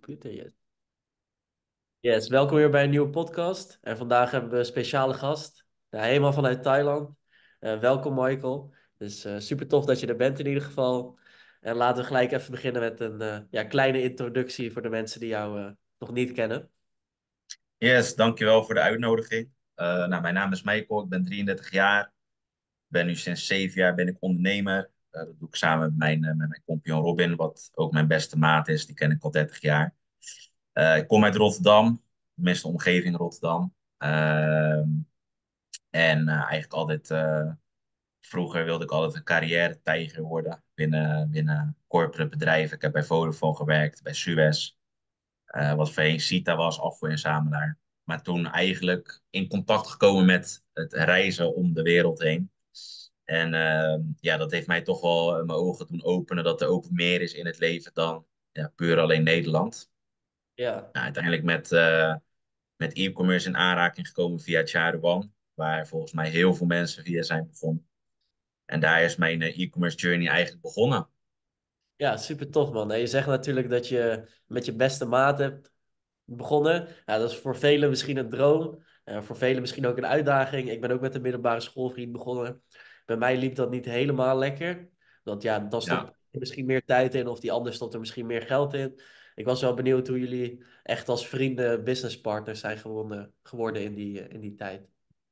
Computer, yes. Yes, welkom weer bij een nieuwe podcast. En vandaag hebben we een speciale gast, helemaal vanuit Thailand. Welkom Michael. Dus super tof dat je er bent in ieder geval. En laten we gelijk even beginnen met een kleine introductie voor de mensen die jou nog niet kennen. Yes, dankjewel voor de uitnodiging. Mijn naam is Michael, ik ben 33 jaar. Ben nu sinds 7 jaar ben ik ondernemer. Dat doe ik samen met mijn compagnon Robin, wat ook mijn beste maat is. Die ken ik al 30 jaar. Ik kom uit Rotterdam, tenminste de omgeving Rotterdam. Ehm, Eigenlijk altijd, vroeger wilde ik altijd een carrière-tijger worden binnen corporate bedrijven. Ik heb bij Vodafone gewerkt, bij Suez. Wat voorheen Sita was, afvoerinzamelaar. Maar toen eigenlijk in contact gekomen met het reizen om de wereld heen. En ja, dat heeft mij toch wel mijn ogen doen openen dat er ook meer is in het leven dan ja, puur alleen Nederland. Ja, Nou, uiteindelijk met e-commerce in aanraking gekomen via Charuan, waar volgens mij heel veel mensen via zijn begonnen. En daar is mijn e-commerce journey eigenlijk begonnen. ja, super tof man. En je zegt natuurlijk dat je met je beste maat hebt begonnen. Ja, dat is voor velen misschien een droom. Voor velen misschien ook een uitdaging. Ik ben ook met een middelbare schoolvriend begonnen. Bij mij liep dat niet helemaal lekker. Want ja, dan stopt Ja. er misschien meer tijd in, of die ander stopt er misschien meer geld in. Ik was wel benieuwd hoe jullie echt als vrienden businesspartners zijn geworden in die tijd.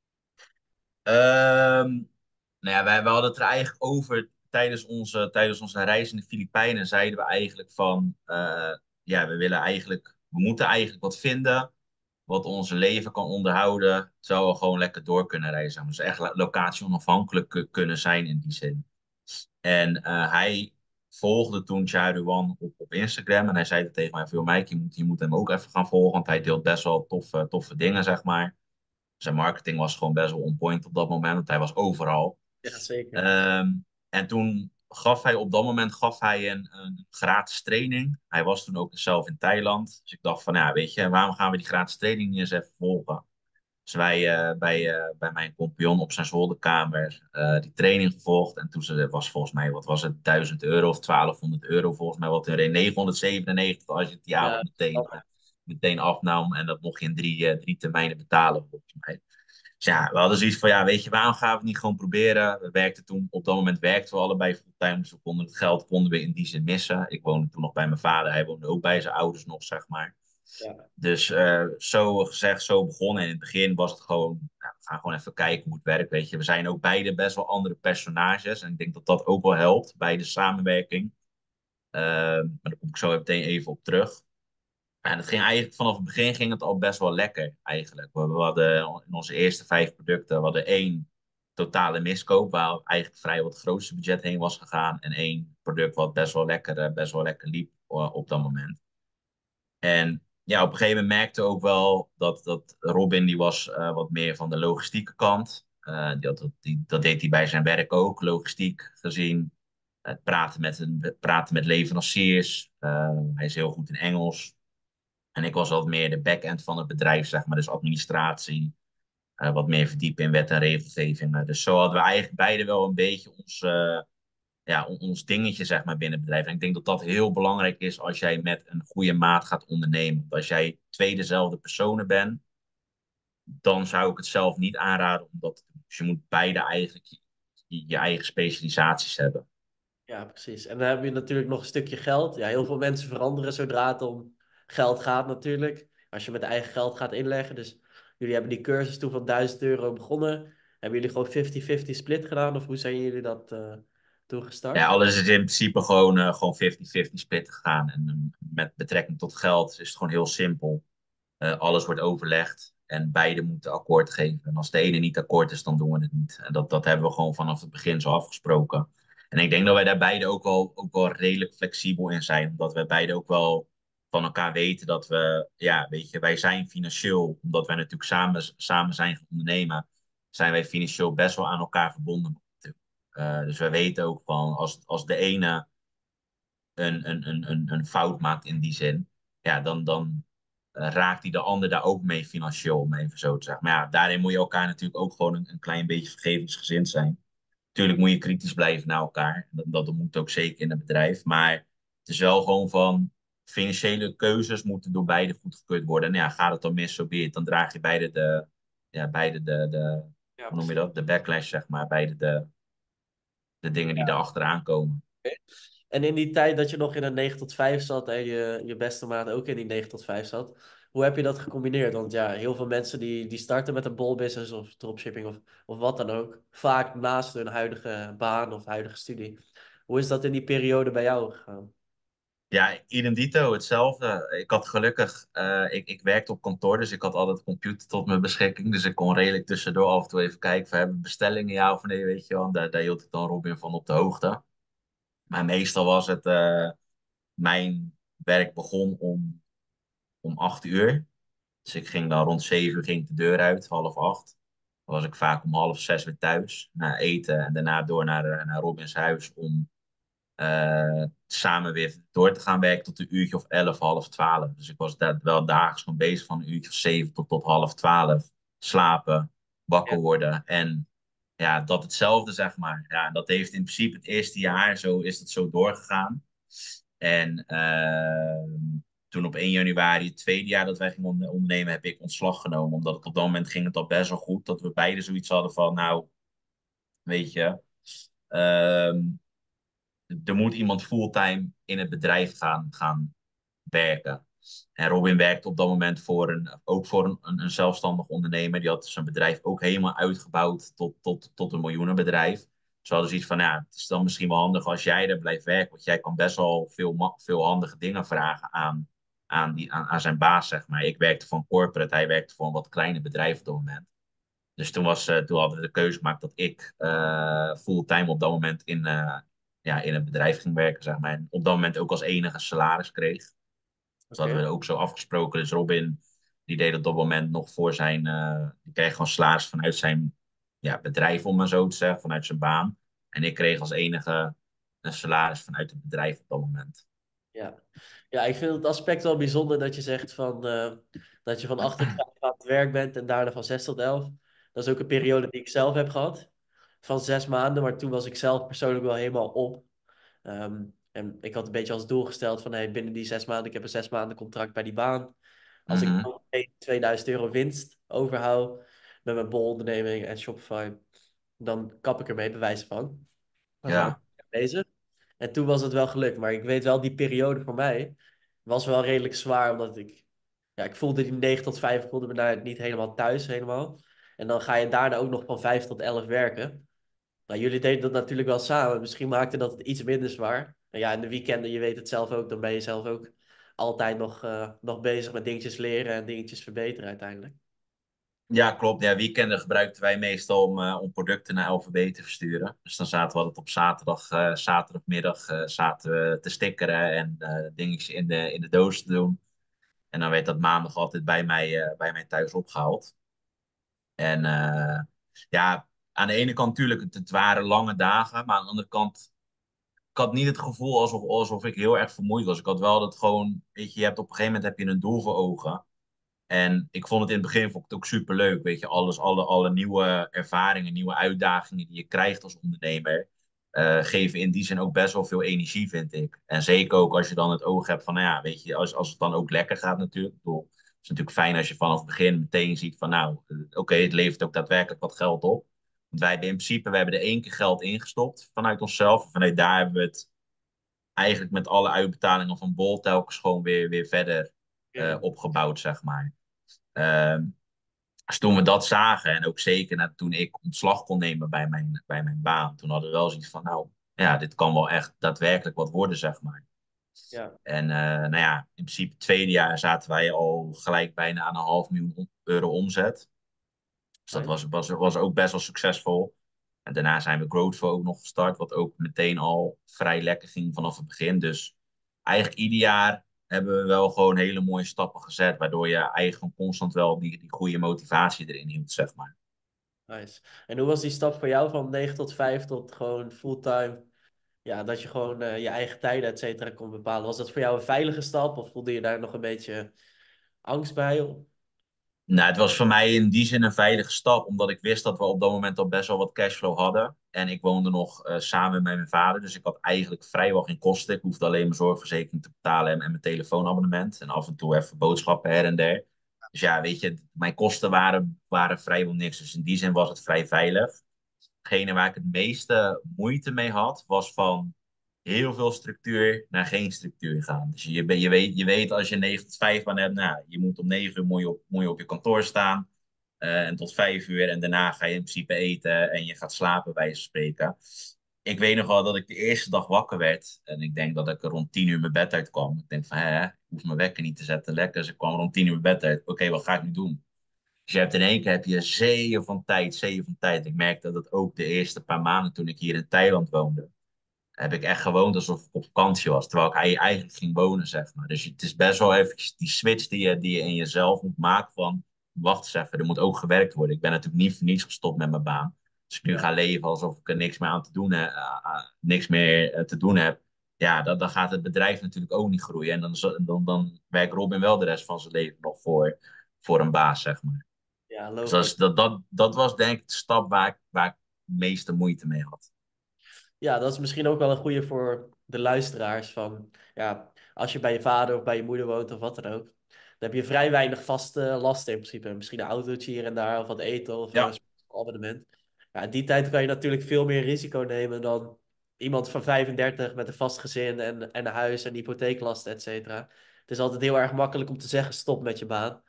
Ehm, Nou ja, wij hadden het er eigenlijk over tijdens onze reis in de Filipijnen. Zeiden we eigenlijk van, ja, we moeten eigenlijk wat vinden wat ons leven kan onderhouden. Zouden we gewoon lekker door kunnen reizen. Dus echt locatie onafhankelijk kunnen zijn in die zin. En hij volgde toen Charuan op Instagram. En hij zei tegen mij, veel Mike, je moet hem ook even gaan volgen. Want hij deelt best wel toffe dingen, zeg maar. Zijn marketing was gewoon best wel on point op dat moment. Want hij was overal. Ja, zeker. Ehm, en toen op dat moment gaf hij een gratis training. Hij was toen ook zelf in Thailand. Dus ik dacht van, ja, weet je, waarom gaan we die gratis training niet eens even volgen? Dus wij bij mijn compagnon op zijn zolderkamer die training gevolgd. En toen was volgens mij, wat was het, 1000 euro of 1200 euro volgens mij. Wat er in 997 als je het die avond Ja, meteen afnam. En dat mocht je in drie termijnen betalen volgens mij. Dus ja, we hadden zoiets van, ja, weet je, waarom gaan we het niet gewoon proberen? We werkten toen, op dat moment werkten we allebei fulltime, dus we konden het geld konden we in die zin missen. Ik woonde toen nog bij mijn vader, hij woonde ook bij zijn ouders nog, zeg maar. ja, Dus zo gezegd, zo begonnen. En in het begin was het gewoon, nou, we gaan gewoon even kijken hoe het werkt, weet je. We zijn ook beide best wel andere personages en ik denk dat dat ook wel helpt bij de samenwerking. Maar daar kom ik zo meteen even op terug. En het ging eigenlijk vanaf het begin ging het al best wel lekker eigenlijk. We hadden in onze eerste 5 producten, we hadden één totale miskoop, waar eigenlijk vrij wat grootste budget heen was gegaan. En één product wat best wel lekker liep op dat moment. En ja, op een gegeven moment merkte ook wel dat Robin, die was wat meer van de logistieke kant. Dat deed hij bij zijn werk ook, logistiek gezien. Het praten met leveranciers. Hij is heel goed in Engels. En ik was wat meer de back-end van het bedrijf, zeg maar, dus administratie, wat meer verdiepen in wet en regelgeving. Dus zo hadden we eigenlijk beide wel een beetje ons dingetje, zeg maar, binnen het bedrijf. En ik denk dat dat heel belangrijk is als jij met een goede maat gaat ondernemen. Want als jij twee dezelfde personen bent, dan zou ik het zelf niet aanraden om dat te doen. Dus je moet beide eigenlijk je eigen specialisaties hebben. ja, precies. En dan heb je natuurlijk nog een stukje geld. Ja, heel veel mensen veranderen zodra het om geld gaat natuurlijk. Als je met eigen geld gaat inleggen. Dus jullie hebben die cursus toen van 1000 euro begonnen. Hebben jullie gewoon 50-50 split gedaan? Of hoe zijn jullie dat toen Ja, gestart? alles is in principe gewoon 50-50 split gegaan. En met betrekking tot geld is het gewoon heel simpel. Alles wordt overlegd en beide moeten akkoord geven. En als de ene niet akkoord is, dan doen we het niet. En dat hebben we gewoon vanaf het begin zo afgesproken. En ik denk dat wij daar beide ook wel redelijk flexibel in zijn. Omdat wij beide ook wel van elkaar weten dat we, ja, weet je, wij zijn financieel, omdat wij natuurlijk samen zijn gaan ondernemen, zijn wij financieel best wel aan elkaar verbonden. Dus wij weten ook van als de ene een fout maakt in die zin, ja, dan raakt hij de ander daar ook mee financieel, om even zo te zeggen. Maar ja, daarin moet je elkaar natuurlijk ook gewoon een klein beetje vergevingsgezind zijn. Natuurlijk moet je kritisch blijven naar elkaar. Dat moet ook zeker in een bedrijf. Maar het is wel gewoon van, financiële keuzes moeten door beide goedgekeurd worden. En ja, gaat het dan mis, zo be it. Dan draag je beide Ja, hoe noem je precies. dat? De backlash, zeg maar. Beide de dingen die daar achteraan komen. En in die tijd dat je nog in een 9 tot 5 zat en je beste maat ook in die 9 tot 5 zat, hoe heb je dat gecombineerd? Want ja, heel veel mensen die starten met een bolbusiness of dropshipping of wat dan ook, vaak naast hun huidige baan of huidige studie. Hoe is dat in die periode bij jou gegaan? Ja, idem dito, hetzelfde. Ik had gelukkig, ik werkte op kantoor, dus ik had altijd een computer tot mijn beschikking. Dus ik kon redelijk tussendoor af en toe even kijken, we hebben bestellingen, ja of nee, weet je wel. En daar hield ik dan Robin van op de hoogte. Maar meestal was het, mijn werk begon om 8 uur. Dus ik ging dan rond 7 uur ging ik de deur uit, half acht. Dan was ik vaak om half zes weer thuis, na eten. En daarna door naar Robins huis om samen weer door te gaan werken tot een uurtje of 11, half 12. Dus ik was daar wel dagelijks gewoon bezig van een uurtje of 7 tot half 12. Slapen, Ja, wakker worden en ja, dat hetzelfde zeg maar. Ja, dat heeft in principe het eerste jaar zo is het zo doorgegaan. En toen op 1 januari, het tweede jaar dat wij gingen ondernemen, heb ik ontslag genomen. Omdat het op dat moment ging het al best wel goed. Dat we beide zoiets hadden van, nou, weet je, ehm, er moet iemand fulltime in het bedrijf gaan werken. En Robin werkte op dat moment ook voor een zelfstandig ondernemer. Die had zijn bedrijf ook helemaal uitgebouwd tot een miljoenenbedrijf. Dus we hadden zoiets van, ja, het is dan misschien wel handig als jij er blijft werken. Want jij kan best wel veel handige dingen vragen aan zijn baas, zeg maar. Ik werkte voor een corporate, hij werkte voor een wat kleiner bedrijf op dat moment. Dus toen hadden we de keuze gemaakt dat ik fulltime op dat moment in het bedrijf ging werken, zeg maar. En op dat moment ook als enige salaris kreeg. Dus dat hadden oké. we ook zo afgesproken. Dus Robin, die deed op dat moment nog voor die kreeg gewoon salaris vanuit zijn bedrijf, om maar zo te zeggen, vanuit zijn baan. En ik kreeg als enige een salaris vanuit het bedrijf op dat moment. Ja. Ja, ik vind het aspect wel bijzonder dat je zegt dat je van 8 tot 5 aan het werk bent en daarna van 6 tot 11. Dat is ook een periode die ik zelf heb gehad, van 6 maanden, maar toen was ik zelf persoonlijk wel helemaal op. En ik had een beetje als doel gesteld van hey, binnen die 6 maanden, ik heb een 6 maanden contract bij die baan. Als ik Mhm. dan 2000 € winst overhoud met mijn bolonderneming en Shopify, dan kap ik ermee, bewijs van. Dan ga ik Ja. bezig. En toen was het wel gelukt. Maar ik weet wel, die periode voor mij was wel redelijk zwaar. Omdat ik voelde die 9 tot 5, ik voelde me daar niet helemaal thuis helemaal. En dan ga je daarna ook nog van 5 tot 11 werken. Nou, jullie deden dat natuurlijk wel samen. Misschien maakte dat het iets minder zwaar. En ja, in de weekenden, je weet het zelf ook, dan ben je zelf ook altijd nog bezig met dingetjes leren en dingetjes verbeteren uiteindelijk. Ja, klopt. Ja, weekenden gebruikten wij meestal om producten naar LVB te versturen. Dus dan zaten we altijd op zaterdagmiddag zaten we te stickeren en dingetjes in de doos te doen. En dan werd dat maandag altijd bij mij thuis opgehaald. En ja, aan de ene kant natuurlijk, het waren lange dagen. Maar aan de andere kant, ik had niet het gevoel alsof ik heel erg vermoeid was. Ik had wel dat gewoon, weet je, je hebt op een gegeven moment heb je een doel voor ogen. En ik vond het in het begin vond ik het ook super leuk. Weet je, alle nieuwe ervaringen, nieuwe uitdagingen die je krijgt als ondernemer, geven in die zin ook best wel veel energie, vind ik. En zeker ook als je dan het oog hebt van, nou ja, weet je, als het dan ook lekker gaat natuurlijk. Ik bedoel, het is natuurlijk fijn als je vanaf het begin meteen ziet van, nou, oké, het levert ook daadwerkelijk wat geld op. Want wij hebben in principe, we hebben er 1 keer geld ingestopt vanuit onszelf. Vanuit daar hebben we het eigenlijk met alle uitbetalingen van Bol telkens gewoon weer verder Ja, opgebouwd, zeg maar. Ehm, dus toen we dat zagen, en ook zeker toen ik ontslag kon nemen bij mijn baan, toen hadden we wel zoiets van, nou, ja, dit kan wel echt daadwerkelijk wat worden, zeg maar. ja, En nou ja, in principe het tweede jaar zaten wij al gelijk bijna aan een half miljoen euro omzet. Dus dat nice. was ook best wel succesvol. En daarna zijn we Growthful ook nog gestart, wat ook meteen al vrij lekker ging vanaf het begin. Dus eigenlijk ieder jaar hebben we wel gewoon hele mooie stappen gezet, waardoor je eigenlijk constant wel die goede motivatie erin hield, zeg maar. Nice. En hoe was die stap voor jou van 9 tot 5 tot gewoon fulltime? Ja, dat je gewoon je eigen tijden, et cetera, kon bepalen. Was dat voor jou een veilige stap of voelde je daar nog een beetje angst bij? Nou, het was voor mij in die zin een veilige stap, omdat ik wist dat we op dat moment al best wel wat cashflow hadden. En ik woonde nog samen met mijn vader, dus ik had eigenlijk vrijwel geen kosten. Ik hoefde alleen mijn zorgverzekering te betalen en mijn telefoonabonnement. En af en toe even boodschappen her en der. Dus ja, weet je, mijn kosten waren vrijwel niks. Dus in die zin was het vrij veilig. Hetgene waar ik het meeste moeite mee had, was van heel veel structuur naar geen structuur gaan. Dus je weet als je 9 tot 5 baan hebt, nou, je moet om 9 uur moet je op je kantoor staan. En tot 5 uur. En daarna ga je in principe eten en je gaat slapen, bij je spreken. Ik weet nog wel dat ik de eerste dag wakker werd. En ik denk dat ik er rond 10 uur mijn bed uitkwam. Ik denk van, hè, ik hoef mijn wekker niet te zetten. Lekker. Dus ik kwam rond 10 uur mijn bed uit. Oké, wat ga ik nu doen? Dus je hebt in één keer heb je zeeën van tijd, zeeën van tijd. Ik merkte dat ook de eerste paar maanden toen ik hier in Thailand woonde, heb ik echt gewoond alsof ik op vakantie was. Terwijl ik eigenlijk ging wonen, zeg maar. Dus het is best wel eventjes die switch die je in jezelf moet maken van, wacht eens even, er moet ook gewerkt worden. Ik ben natuurlijk niet voor niets gestopt met mijn baan. Als ik nu Ja. ga leven alsof ik er niks meer aan te doen heb, niks meer te doen heb, ja, dan gaat het bedrijf natuurlijk ook niet groeien. En dan werkt Robin wel de rest van zijn leven nog voor een baas, zeg maar. Ja, Dus logisch. dat was denk ik de stap waar ik de meeste moeite mee had. Ja, dat is misschien ook wel een goede voor de luisteraars van, ja, als je bij je vader of bij je moeder woont of wat dan ook, dan heb je vrij weinig vaste lasten in principe. Misschien een autootje hier en daar of wat eten of een Ja, abonnement. Ja, in die tijd kan je natuurlijk veel meer risico nemen dan iemand van 35 met een vast gezin en een huis en hypotheeklasten, et cetera. Het is altijd heel erg makkelijk om te zeggen stop met je baan.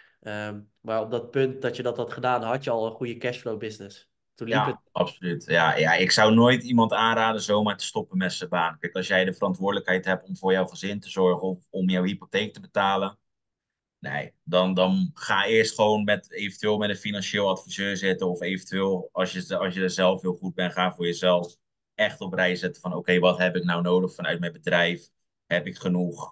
Maar op dat punt dat je dat had gedaan, had je al een goede cashflow business. Toen liep het. ja, absoluut. Ja, ik zou nooit iemand aanraden zomaar te stoppen met zijn baan. Kijk, als jij de verantwoordelijkheid hebt om voor jouw gezin te zorgen of om jouw hypotheek te betalen, nee, dan ga eerst gewoon eventueel met een financieel adviseur zitten. Of eventueel, als je er zelf heel goed bent, ga voor jezelf echt op rij zetten van oké, wat heb ik nou nodig vanuit mijn bedrijf? Heb ik genoeg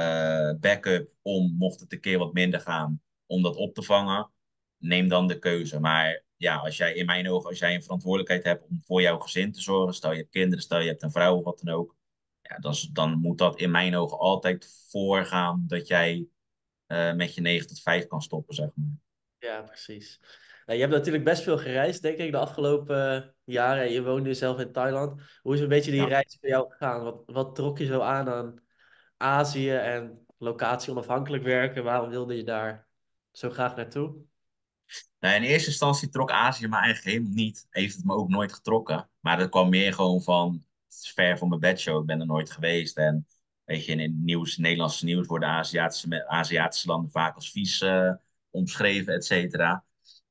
backup om, mocht het een keer wat minder gaan, om dat op te vangen? Neem dan de keuze. Maar ja, als jij in mijn ogen, als jij een verantwoordelijkheid hebt om voor jouw gezin te zorgen, stel je hebt kinderen, stel je hebt een vrouw of wat dan ook, ja, dan moet dat in mijn ogen altijd voorgaan dat jij met je 9 tot 5 kan stoppen, zeg maar. Ja, precies. Nou, je hebt natuurlijk best veel gereisd, denk ik, de afgelopen jaren. Je woont nu zelf in Thailand. Hoe is een beetje die Ja. reis voor jou gegaan? Wat trok je zo aan Azië en locatie onafhankelijk werken? Waarom wilde je daar zo graag naartoe? Nou, in eerste instantie trok Azië me eigenlijk helemaal niet. Heeft het me ook nooit getrokken. Maar dat kwam meer gewoon van, het is ver van mijn bedshow. Ik ben er nooit geweest. En weet je, in het nieuws, Nederlandse nieuws worden Aziatische landen vaak als vies omschreven, et cetera.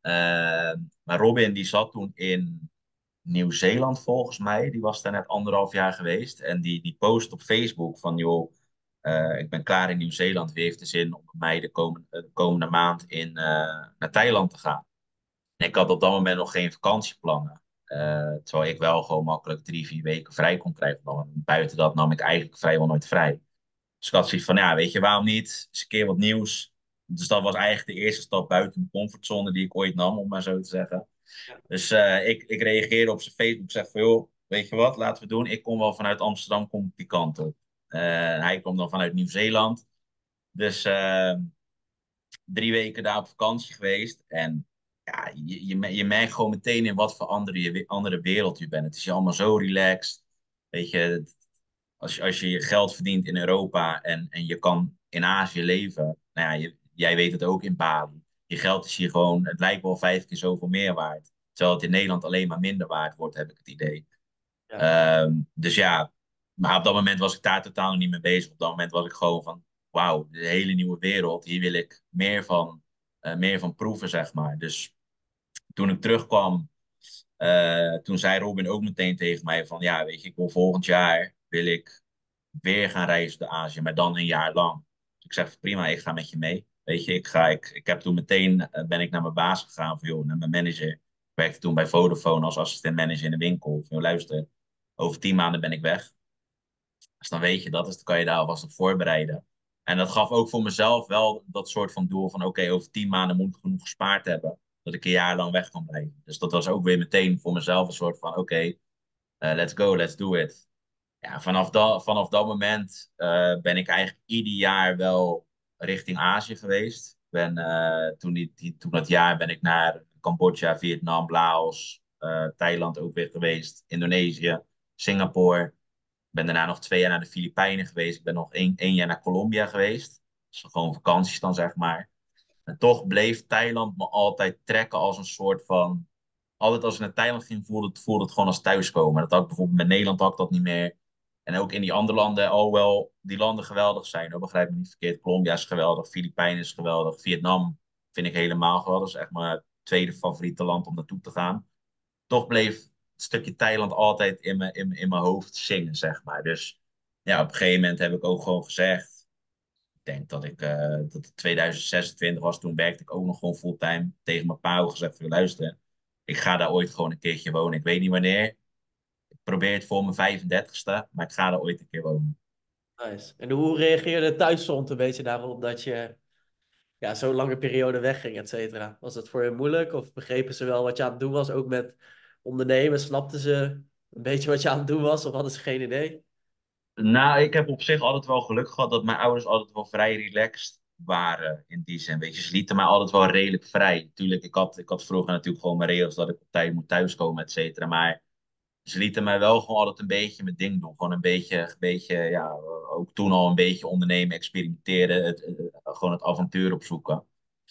Maar Robin die zat toen in Nieuw-Zeeland volgens mij. Die was daar net 1,5 jaar geweest. En die post op Facebook van, joh, ik ben klaar in Nieuw-Zeeland. Wie heeft er zin om met mij de komende maand naar Thailand te gaan? En ik had op dat moment nog geen vakantieplannen. Terwijl ik wel gewoon makkelijk 3, 4 weken vrij kon krijgen. Buiten dat nam ik eigenlijk vrijwel nooit vrij. Dus ik had zoiets van, ja, weet je, waarom niet? Eens een keer wat nieuws. Dus dat was eigenlijk de eerste stap buiten de comfortzone die ik ooit nam, om maar zo te zeggen. Ja. Dus ik reageerde op zijn Facebook, zeg van, joh, weet je wat, laten we doen. Ik kom wel vanuit Amsterdam, kom ik die kant op. Hij kwam dan vanuit Nieuw-Zeeland. Dus 3 weken daar op vakantie geweest. En ja, je merkt gewoon meteen in wat voor andere wereld je bent. Het is allemaal zo relaxed. Weet je, als je je geld verdient in Europa en je kan in Azië leven. Nou ja, jij weet het ook in Bali. Je geld is hier gewoon, het lijkt wel 5 keer zoveel meer waard. Terwijl het in Nederland alleen maar minder waard wordt, heb ik het idee. Ja. Dus ja, maar op dat moment was ik daar totaal nog niet mee bezig. Op dat moment was ik gewoon van, wauw, de hele nieuwe wereld. Hier wil ik meer van proeven, zeg maar. Dus toen ik terugkwam, toen zei Robin ook meteen tegen mij van, ja, weet je, ik wil volgend jaar wil ik weer gaan reizen door Azië, maar dan een jaar lang. Dus ik zeg, prima, ik ga met je mee. Weet je, ik heb toen meteen, ben ik naar mijn baas gegaan, van, joh, naar mijn manager. Ik werkte toen bij Vodafone als assistent manager in de winkel. Van, joh, luister, over 10 maanden ben ik weg. Dus dan weet je dat, dus dan kan je daar alvast op voorbereiden. En dat gaf ook voor mezelf wel dat soort van doel van oké, over 10 maanden moet ik genoeg gespaard hebben, dat ik een jaar lang weg kan blijven. Dus dat was ook weer meteen voor mezelf een soort van oké, let's go, let's do it. Ja, vanaf dat moment ben ik eigenlijk ieder jaar wel richting Azië geweest. Toen dat jaar ben ik naar Cambodja, Vietnam, Laos, Thailand ook weer geweest, Indonesië, Singapore. Ben daarna nog 2 jaar naar de Filipijnen geweest. Ik ben nog één jaar naar Colombia geweest. Dus gewoon vakanties dan, zeg maar. En toch bleef Thailand me altijd trekken als een soort van... Altijd als ik naar Thailand ging, voelde het gewoon als thuiskomen. Dat had ik bijvoorbeeld met Nederland had ik dat niet meer. En ook in die andere landen, alhoewel die landen geweldig zijn. Hoor, begrijp me niet verkeerd. Colombia is geweldig, Filipijnen is geweldig. Vietnam vind ik helemaal geweldig. Dat is echt mijn tweede favoriete land om naartoe te gaan. Toch bleef het stukje Thailand altijd in mijn hoofd zingen, zeg maar. Dus ja, op een gegeven moment heb ik ook gewoon gezegd... Ik denk dat het 2026 was. Toen werkte ik ook nog gewoon fulltime. Tegen mijn pa ook gezegd: luisteren, ik ga daar ooit gewoon een keertje wonen. Ik weet niet wanneer. Ik probeer het voor mijn 35ste, maar ik ga daar ooit een keer wonen. Nice. En hoe reageerde thuisfront een beetje daarop dat je ja, zo'n lange periode wegging, et cetera? Was dat voor je moeilijk of begrepen ze wel wat je aan het doen was, ook met ondernemen? Snapten ze een beetje wat je aan het doen was of hadden ze geen idee? Nou, ik heb op zich altijd wel geluk gehad dat mijn ouders altijd wel vrij relaxed waren in die zin. Weet je, ze lieten mij altijd wel redelijk vrij. Tuurlijk, ik had vroeger natuurlijk gewoon mijn regels dat ik op tijd moet thuiskomen, et cetera. Maar ze lieten mij wel gewoon altijd een beetje mijn ding doen. Gewoon een beetje, ja, ook toen al een beetje ondernemen, experimenteren, gewoon het avontuur opzoeken.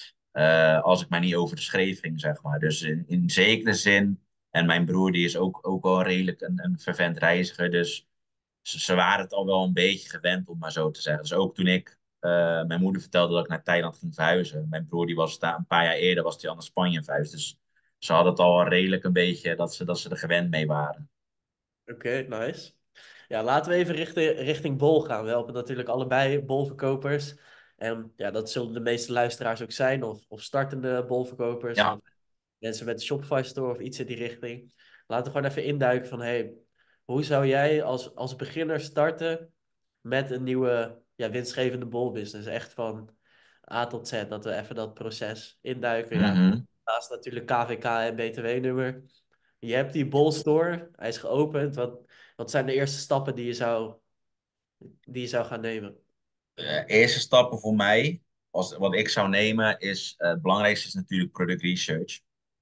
Als ik maar niet over de schreef ging, zeg maar. Dus in zekere zin, en mijn broer die is ook wel redelijk een fervent reiziger, dus ze waren het al wel een beetje gewend, om maar zo te zeggen. Dus ook toen mijn moeder vertelde dat ik naar Thailand ging verhuizen. Mijn broer die was daar een paar jaar eerder, was hij al naar Spanje verhuisd. Dus ze hadden het al redelijk een beetje dat ze er gewend mee waren. Oké, nice. Ja, laten we even richting bol gaan. We helpen natuurlijk allebei bolverkopers. En ja, dat zullen de meeste luisteraars ook zijn, of startende bolverkopers, Ja. of mensen met een Shopify store of iets in die richting. Laten we gewoon even induiken van, hey, hoe zou jij als beginner starten met een nieuwe ja, winstgevende bolbusiness? Echt van A tot Z, dat we even dat proces induiken. Ja, Mhm. naast natuurlijk KVK en BTW-nummer. Je hebt die bolstore, hij is geopend. Wat zijn de eerste stappen die je zou gaan nemen? Eerste stappen voor mij, wat ik zou nemen, het belangrijkste is natuurlijk product research.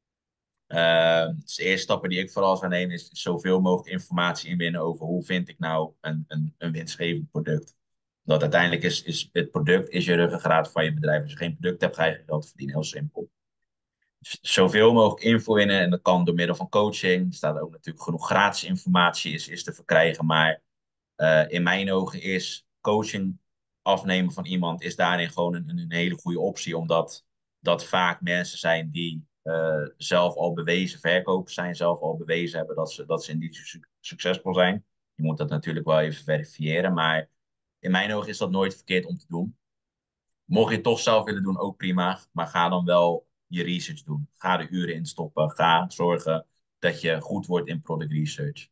Dus de eerste stappen die ik vooral zou nemen is zoveel mogelijk informatie inwinnen over hoe vind ik nou een winstgevend product. Dat uiteindelijk is het product is je ruggengraat van je bedrijf. Als je geen product hebt, ga je geen geld verdienen. Heel simpel. Dus zoveel mogelijk info winnen en dat kan door middel van coaching. Er staat ook natuurlijk genoeg gratis informatie is te verkrijgen. Maar in mijn ogen is coaching afnemen van iemand is daarin gewoon een hele goede optie. Omdat dat vaak mensen zijn die zelf al bewezen verkopers zijn. Zelf al bewezen hebben dat ze in die succesvol zijn. Je moet dat natuurlijk wel even verifiëren. Maar in mijn ogen is dat nooit verkeerd om te doen. Mocht je het toch zelf willen doen, ook prima. Maar ga dan wel je research doen. Ga de uren instoppen. Ga zorgen dat je goed wordt in product research.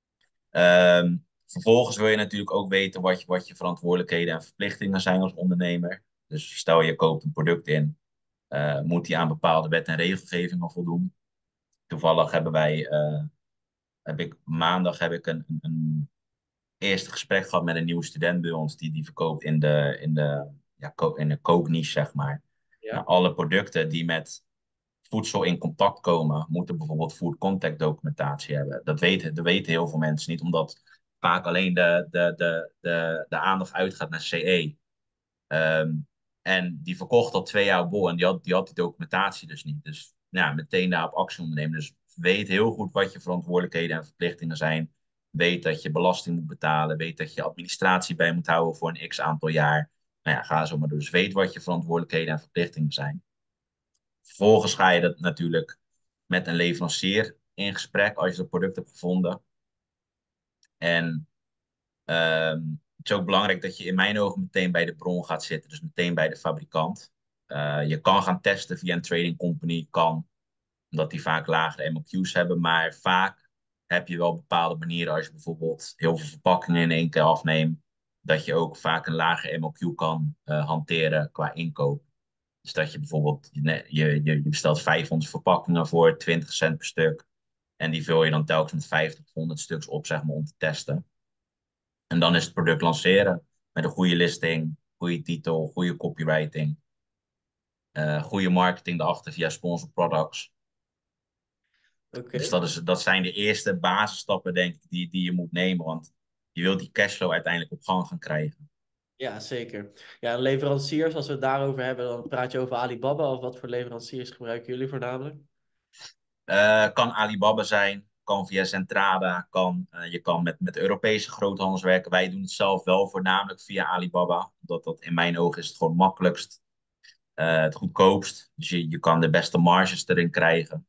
Vervolgens wil je natuurlijk ook weten wat je verantwoordelijkheden en verplichtingen zijn als ondernemer. Dus stel je koopt een product in, moet die aan bepaalde wet en regelgevingen voldoen. Toevallig maandag heb ik een eerste gesprek gehad met een nieuwe student bij ons die verkoopt in de kookniche, zeg maar. Nou, Ja? alle producten die met voedsel in contact komen, moeten bijvoorbeeld food contact documentatie hebben. Dat weten heel veel mensen niet, omdat vaak alleen de aandacht uitgaat naar CE. Ehm, en die verkocht al 2 jaar bol en die had die documentatie dus niet. Dus ja, meteen daarop actie ondernemen. Dus weet heel goed wat je verantwoordelijkheden en verplichtingen zijn. Weet dat je belasting moet betalen. Weet dat je administratie bij moet houden voor een x aantal jaar. Nou ja, ga zo maar door. Dus weet wat je verantwoordelijkheden en verplichtingen zijn. Vervolgens ga je dat natuurlijk met een leverancier in gesprek als je dat product hebt gevonden. En het is ook belangrijk dat je in mijn ogen meteen bij de bron gaat zitten, dus meteen bij de fabrikant. Je kan gaan testen via een trading company, kan, omdat die vaak lagere MOQ's hebben, maar vaak heb je wel bepaalde manieren als je bijvoorbeeld heel veel verpakkingen in één keer afneemt, dat je ook vaak een lager MOQ kan hanteren qua inkoop. Dus dat je bijvoorbeeld, je bestelt 500 verpakkingen voor 20 cent per stuk. En die vul je dan telkens met 50 of 100 stuks op, zeg maar, om te testen. En dan is het product lanceren met een goede listing, goede titel, goede copywriting. Goede marketing erachter via sponsor products. Dus Oké. dat zijn de eerste basisstappen, denk ik, die je moet nemen. Want je wilt die cashflow uiteindelijk op gang gaan krijgen. Ja, zeker. Ja, en leveranciers, als we het daarover hebben, dan praat je over Alibaba. Of wat voor leveranciers gebruiken jullie voornamelijk? Kan Alibaba zijn, kan via Centrada, je kan met Europese groothandels werken. Wij doen het zelf wel voornamelijk via Alibaba, omdat dat in mijn ogen is het gewoon makkelijkst, het goedkoopst. Dus je kan de beste marges erin krijgen.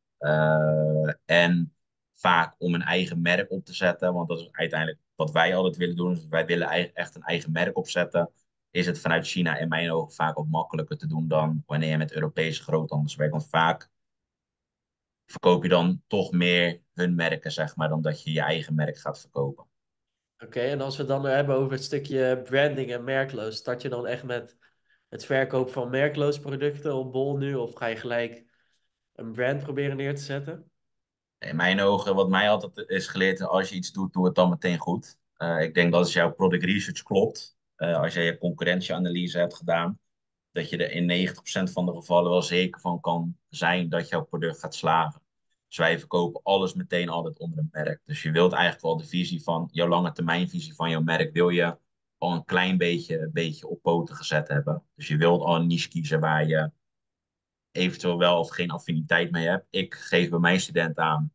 En vaak om een eigen merk op te zetten, want dat is uiteindelijk wat wij altijd willen doen. Dus wij willen echt een eigen merk opzetten. Is het vanuit China in mijn ogen vaak wat makkelijker te doen dan wanneer je met Europese groothandels werkt. Want vaak verkoop je dan toch meer hun merken, zeg maar, dan dat je je eigen merk gaat verkopen. Oké, en als we het dan hebben over het stukje branding en merkloos, start je dan echt met het verkopen van merkloos producten op Bol nu? Of ga je gelijk een brand proberen neer te zetten? In mijn ogen, wat mij altijd is geleerd, als je iets doet, doe het dan meteen goed. Ik denk dat als jouw product research klopt, als jij je concurrentieanalyse hebt gedaan, dat je er in 90% van de gevallen wel zeker van kan zijn dat jouw product gaat slagen. Dus wij verkopen alles meteen altijd onder een merk. Dus je wilt eigenlijk wel de visie van, jouw lange termijnvisie van jouw merk, wil je al een klein beetje op poten gezet hebben. Dus je wilt al een niche kiezen waar je eventueel wel of geen affiniteit mee hebt. Ik geef bij mijn studenten aan,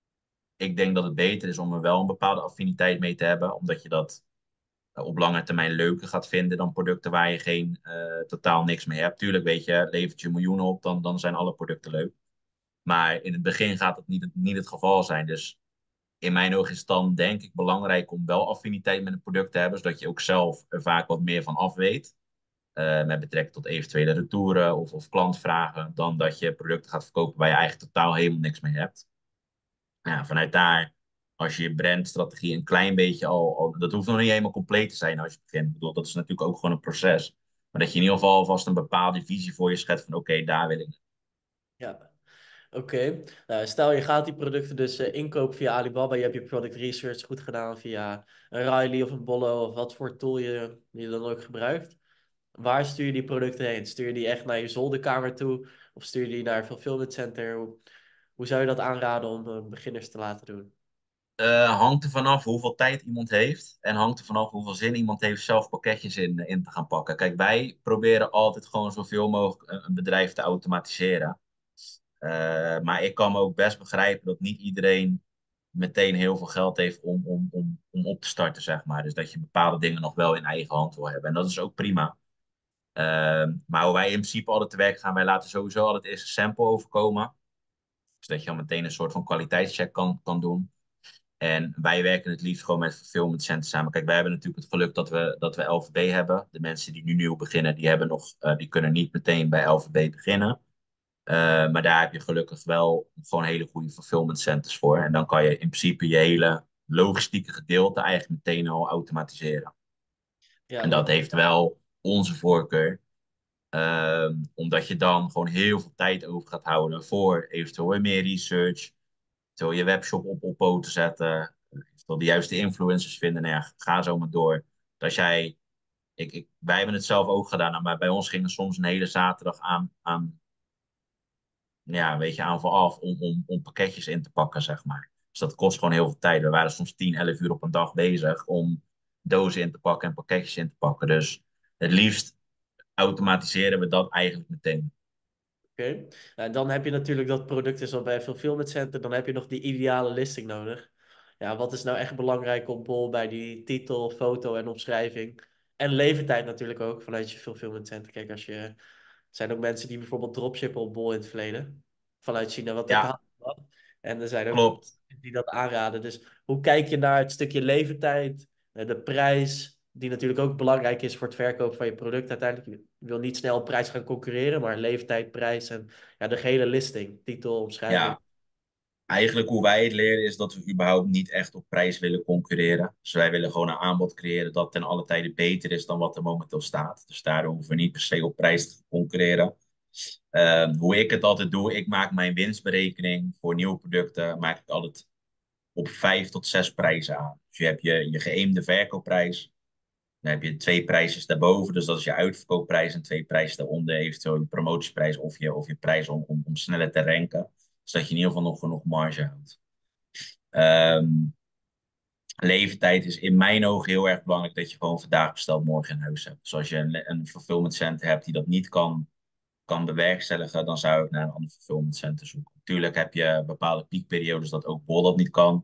ik denk dat het beter is om er wel een bepaalde affiniteit mee te hebben, omdat je dat op lange termijn leuker gaat vinden dan producten waar je geen totaal niks mee hebt. Tuurlijk, weet je, levert je miljoenen op, dan zijn alle producten leuk. Maar in het begin gaat dat niet het geval zijn. Dus in mijn ogen is het dan denk ik belangrijk om wel affiniteit met een product te hebben, zodat je ook zelf er vaak wat meer van af weet. Met betrekking tot eventuele retouren of klantvragen, dan dat je producten gaat verkopen waar je eigenlijk totaal helemaal niks mee hebt. Ja, vanuit daar, als je je brandstrategie een klein beetje dat hoeft nog niet helemaal compleet te zijn als je begint. Ik bedoel, dat is natuurlijk ook gewoon een proces. Maar dat je in ieder geval alvast een bepaalde visie voor je schetst van oké, daar wil ik. Ja, oké. Nou, stel je gaat die producten dus inkopen via Alibaba. Je hebt je product research goed gedaan via een Riley of een Bollo of wat voor tool je dan ook gebruikt. Waar stuur je die producten heen? Stuur je die echt naar je zolderkamer toe? Of stuur je die naar een fulfillment center? Hoe zou je dat aanraden om beginners te laten doen? Hangt er vanaf hoeveel tijd iemand heeft. En hangt er vanaf hoeveel zin iemand heeft zelf pakketjes in te gaan pakken. Kijk, wij proberen altijd gewoon zoveel mogelijk een bedrijf te automatiseren. Maar ik kan me ook best begrijpen dat niet iedereen meteen heel veel geld heeft om op te starten, zeg maar. Dus dat je bepaalde dingen nog wel in eigen hand wil hebben. En dat is ook prima. Maar hoe wij in principe altijd te werk gaan, wij laten sowieso altijd eerst een sample overkomen. Dus dat je al meteen een soort van kwaliteitscheck kan doen. En wij werken het liefst gewoon met fulfillment centers samen. Kijk, wij hebben natuurlijk het geluk dat we LVB hebben. De mensen die nu nieuw beginnen, die kunnen niet meteen bij LVB beginnen. Maar daar heb je gelukkig wel gewoon hele goede fulfillment centers voor. En dan kan je in principe je hele logistieke gedeelte eigenlijk meteen al automatiseren. Ja, En dat want heeft wel onze voorkeur. Omdat je dan gewoon heel veel tijd over gaat houden voor eventueel weer meer research. Eventueel je webshop op poten zetten. Eventueel de juiste influencers vinden. Nou ja, ga zo maar door. Als jij, wij hebben het zelf ook gedaan, maar bij ons ging er soms een hele zaterdag ja, weet je, aan vooraf om pakketjes in te pakken, zeg maar. Dus dat kost gewoon heel veel tijd. We waren soms 10, 11 uur op een dag bezig om dozen in te pakken en pakketjes in te pakken. Dus het liefst automatiseren we dat eigenlijk meteen. oké. Nou, en dan heb je natuurlijk dat product is al bij een fulfillment center. Dan heb je nog die ideale listing nodig. Ja, wat is nou echt belangrijk op Bol bij die titel, foto en omschrijving? En levertijd natuurlijk ook vanuit je fulfillment center. Kijk, er zijn ook mensen die bijvoorbeeld dropshippen op Bol in het verleden. Vanuit China, wat Ja, totaal niet mag. En er zijn ook klopt. die dat aanraden. Dus hoe kijk je naar het stukje levertijd, de prijs, die natuurlijk ook belangrijk is voor het verkopen van je product uiteindelijk. Je wil niet snel op prijs gaan concurreren, maar leeftijd, prijs en ja, de gehele listing, titel, omschrijving. Ja, eigenlijk hoe wij het leren is dat we überhaupt niet echt op prijs willen concurreren. Dus wij willen gewoon een aanbod creëren dat ten alle tijde beter is dan wat er momenteel staat. Dus daardoor hoeven we niet per se op prijs te concurreren. Hoe ik het altijd doe, ik maak mijn winstberekening voor nieuwe producten, maak ik altijd op 5 tot 6 prijzen aan. Dus je hebt je geëamde verkoopprijs. Dan heb je 2 prijzen daarboven, dus dat is je uitverkoopprijs. En 2 prijzen daaronder, eventueel je promotieprijs of je prijs om sneller te ranken. Zodat je in ieder geval nog genoeg marge houdt. Ehm, Leeftijd is in mijn ogen heel erg belangrijk dat je gewoon vandaag besteld, morgen in huis hebt. Dus als je een fulfillment center hebt die dat niet kan bewerkstelligen, dan zou ik naar een ander fulfillment center zoeken. Natuurlijk heb je bepaalde piekperiodes dat ook Bol dat niet kan.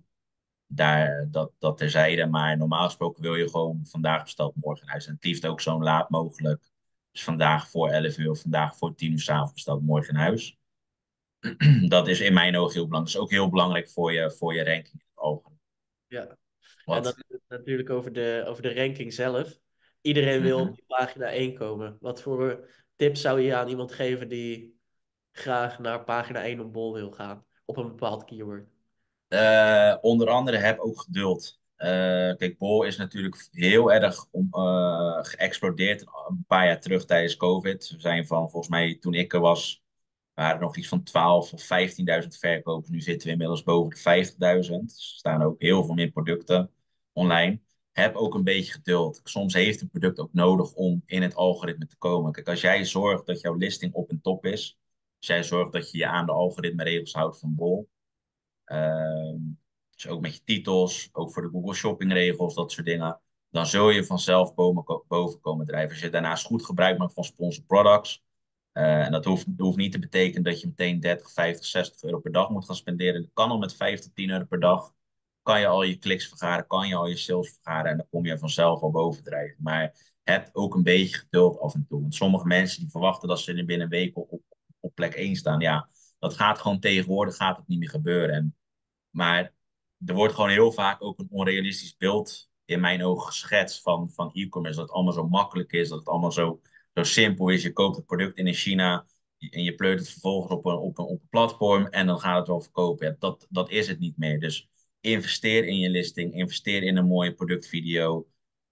Dat terzijde, maar normaal gesproken wil je gewoon vandaag besteld, morgen in huis. En het liefst ook zo laat mogelijk. Dus vandaag voor 11 uur, vandaag voor 10 uur 's avonds besteld, morgen in huis. Dat is in mijn ogen heel belangrijk. Dat is ook heel belangrijk voor je ranking in het algemeen. Ja. En dan Wat? natuurlijk over de ranking zelf. Iedereen wil op Mhm. die pagina 1 komen. Wat voor tips zou je aan iemand geven die graag naar pagina 1 op Bol wil gaan? Op een bepaald keyword. Onder andere heb ook geduld. Kijk, Bol is natuurlijk heel erg geëxplodeerd een paar jaar terug tijdens COVID. We zijn van, volgens mij, toen ik er was, waren er nog iets van 12 of 15.000 verkopers. Nu zitten we inmiddels boven de 50.000. Dus er staan ook heel veel meer producten online. Heb ook een beetje geduld. Soms heeft een product ook nodig om in het algoritme te komen. Kijk, als jij zorgt dat jouw listing op en top is, als jij zorgt dat je je aan de algoritme-regels houdt van Bol, Ehm, dus ook met je titels, ook voor de Google Shopping regels, dat soort dingen. Dan zul je vanzelf boven komen drijven. Als je daarnaast goed gebruik maakt van sponsored products. En dat hoeft niet te betekenen dat je meteen 30, 50, 60 euro per dag moet gaan spenderen. Dat kan al met 5 tot 10 euro per dag. Kan je al je kliks vergaren, kan je al je sales vergaren. En dan kom je vanzelf al boven drijven. Maar heb ook een beetje geduld af en toe. Want sommige mensen die verwachten dat ze er binnen een week op plek 1 staan. Ja, dat gaat gewoon tegenwoordig gaat het niet meer gebeuren. Maar er wordt gewoon heel vaak ook een onrealistisch beeld in mijn ogen geschetst van e-commerce. Dat het allemaal zo makkelijk is, dat het allemaal zo simpel is. Je koopt het product in China en je pleurt het vervolgens op een platform en dan gaat het wel verkopen. Ja, dat is het niet meer. Dus investeer in je listing, investeer in een mooie productvideo.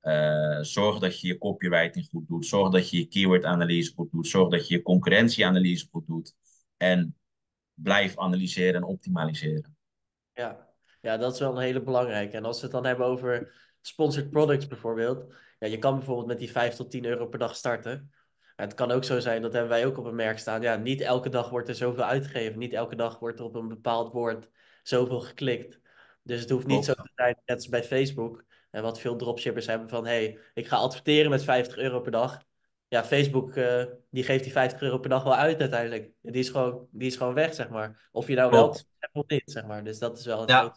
Zorg dat je je copywriting goed doet. Zorg dat je je keyword-analyse goed doet. Zorg dat je je concurrentieanalyse goed doet. En blijf analyseren en optimaliseren. Ja. Ja, dat is wel een hele belangrijke. En als we het dan hebben over sponsored products bijvoorbeeld. Ja, je kan bijvoorbeeld met die 5 tot 10 euro per dag starten. Maar het kan ook zo zijn, dat hebben wij ook op een merk staan. Ja, niet elke dag wordt er zoveel uitgegeven. Niet elke dag wordt er op een bepaald woord zoveel geklikt. Dus het hoeft niet zo Klopt. te zijn, net als bij Facebook. En wat veel dropshippers hebben van... hey, ik ga adverteren met 50 euro per dag. Ja, Facebook die geeft die 50 euro per dag wel uit uiteindelijk. Die is gewoon weg, zeg maar. Of je nou wel Klopt. hebt of niet, zeg maar. Dus dat is wel het Ja, grote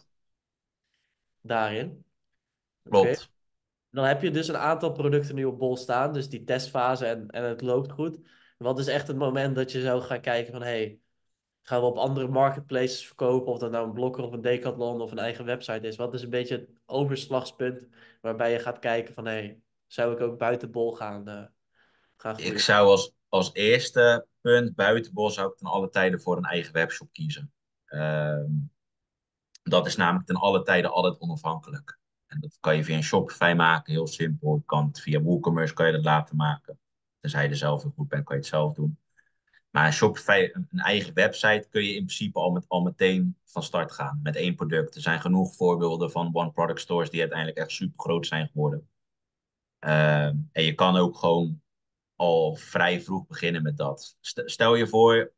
daarin. Oké. klopt. Dan heb je dus een aantal producten nu op bol staan. Dus die testfase en het loopt goed. Wat is echt het moment dat je zou gaan kijken van... hey, gaan we op andere marketplaces verkopen? Of dat nou een Blokker of een Decathlon of een eigen website is. Wat is een beetje het overslagspunt waarbij je gaat kijken van... hey, zou ik ook buiten bol gaan Ik groeien? zou als eerste punt buitenbol zou ik ten alle tijden voor een eigen webshop kiezen. Ehm, dat is namelijk ten alle tijden altijd onafhankelijk. En dat kan je via een Shopify maken, heel simpel. Je kan het via WooCommerce kan je dat laten maken. Tenzij je er zelf heel goed bent, kan je het zelf doen. Maar een Shopify, een eigen website, kun je in principe al meteen van start gaan met één product. Er zijn genoeg voorbeelden van one product stores die uiteindelijk echt super groot zijn geworden. En je kan ook gewoon al vrij vroeg beginnen met dat. Stel je voor,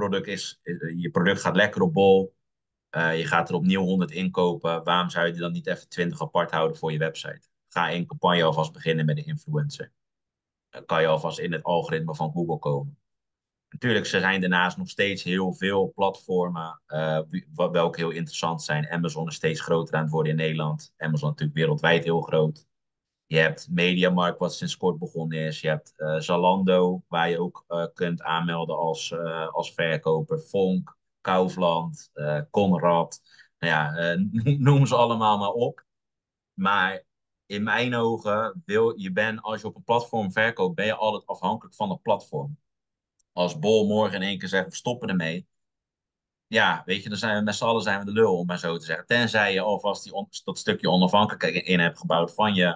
je product gaat lekker op bol. Je gaat er opnieuw 100 inkopen. Waarom zou je die dan niet even 20 apart houden voor je website? Ga een campagne alvast beginnen met een influencer. Dan kan je alvast in het algoritme van Google komen. Natuurlijk, er zijn daarnaast nog steeds heel veel platformen, welke heel interessant zijn. Amazon is steeds groter aan het worden in Nederland. Amazon natuurlijk wereldwijd heel groot. Je hebt Mediamarkt, wat sinds kort begonnen is. Je hebt Zalando, waar je ook kunt aanmelden als verkoper. Fonk, Kaufland, Conrad. Nou ja, noem ze allemaal maar op. Maar in mijn ogen, als je op een platform verkoopt, ben je altijd afhankelijk van het platform. Als Bol morgen in één keer zegt, we stoppen ermee. Ja, weet je, dan zijn we met z'n allen zijn we de lul, om maar zo te zeggen. Tenzij je alvast dat stukje onafhankelijkheid in hebt gebouwd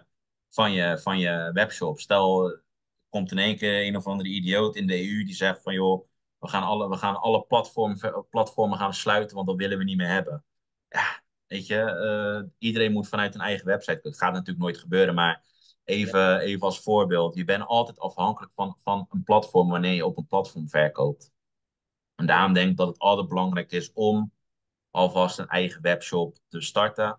van je webshop. Stel, er komt in één keer een of andere idioot in de EU die zegt van joh, we gaan alle platformen gaan sluiten, want dat willen we niet meer hebben. Ja, weet je, iedereen moet vanuit een eigen website. Dat gaat natuurlijk nooit gebeuren, maar Even als voorbeeld. Je bent altijd afhankelijk van een platform wanneer je op een platform verkoopt. En Ja, daarom denk ik dat het altijd belangrijk is om alvast een eigen webshop te starten.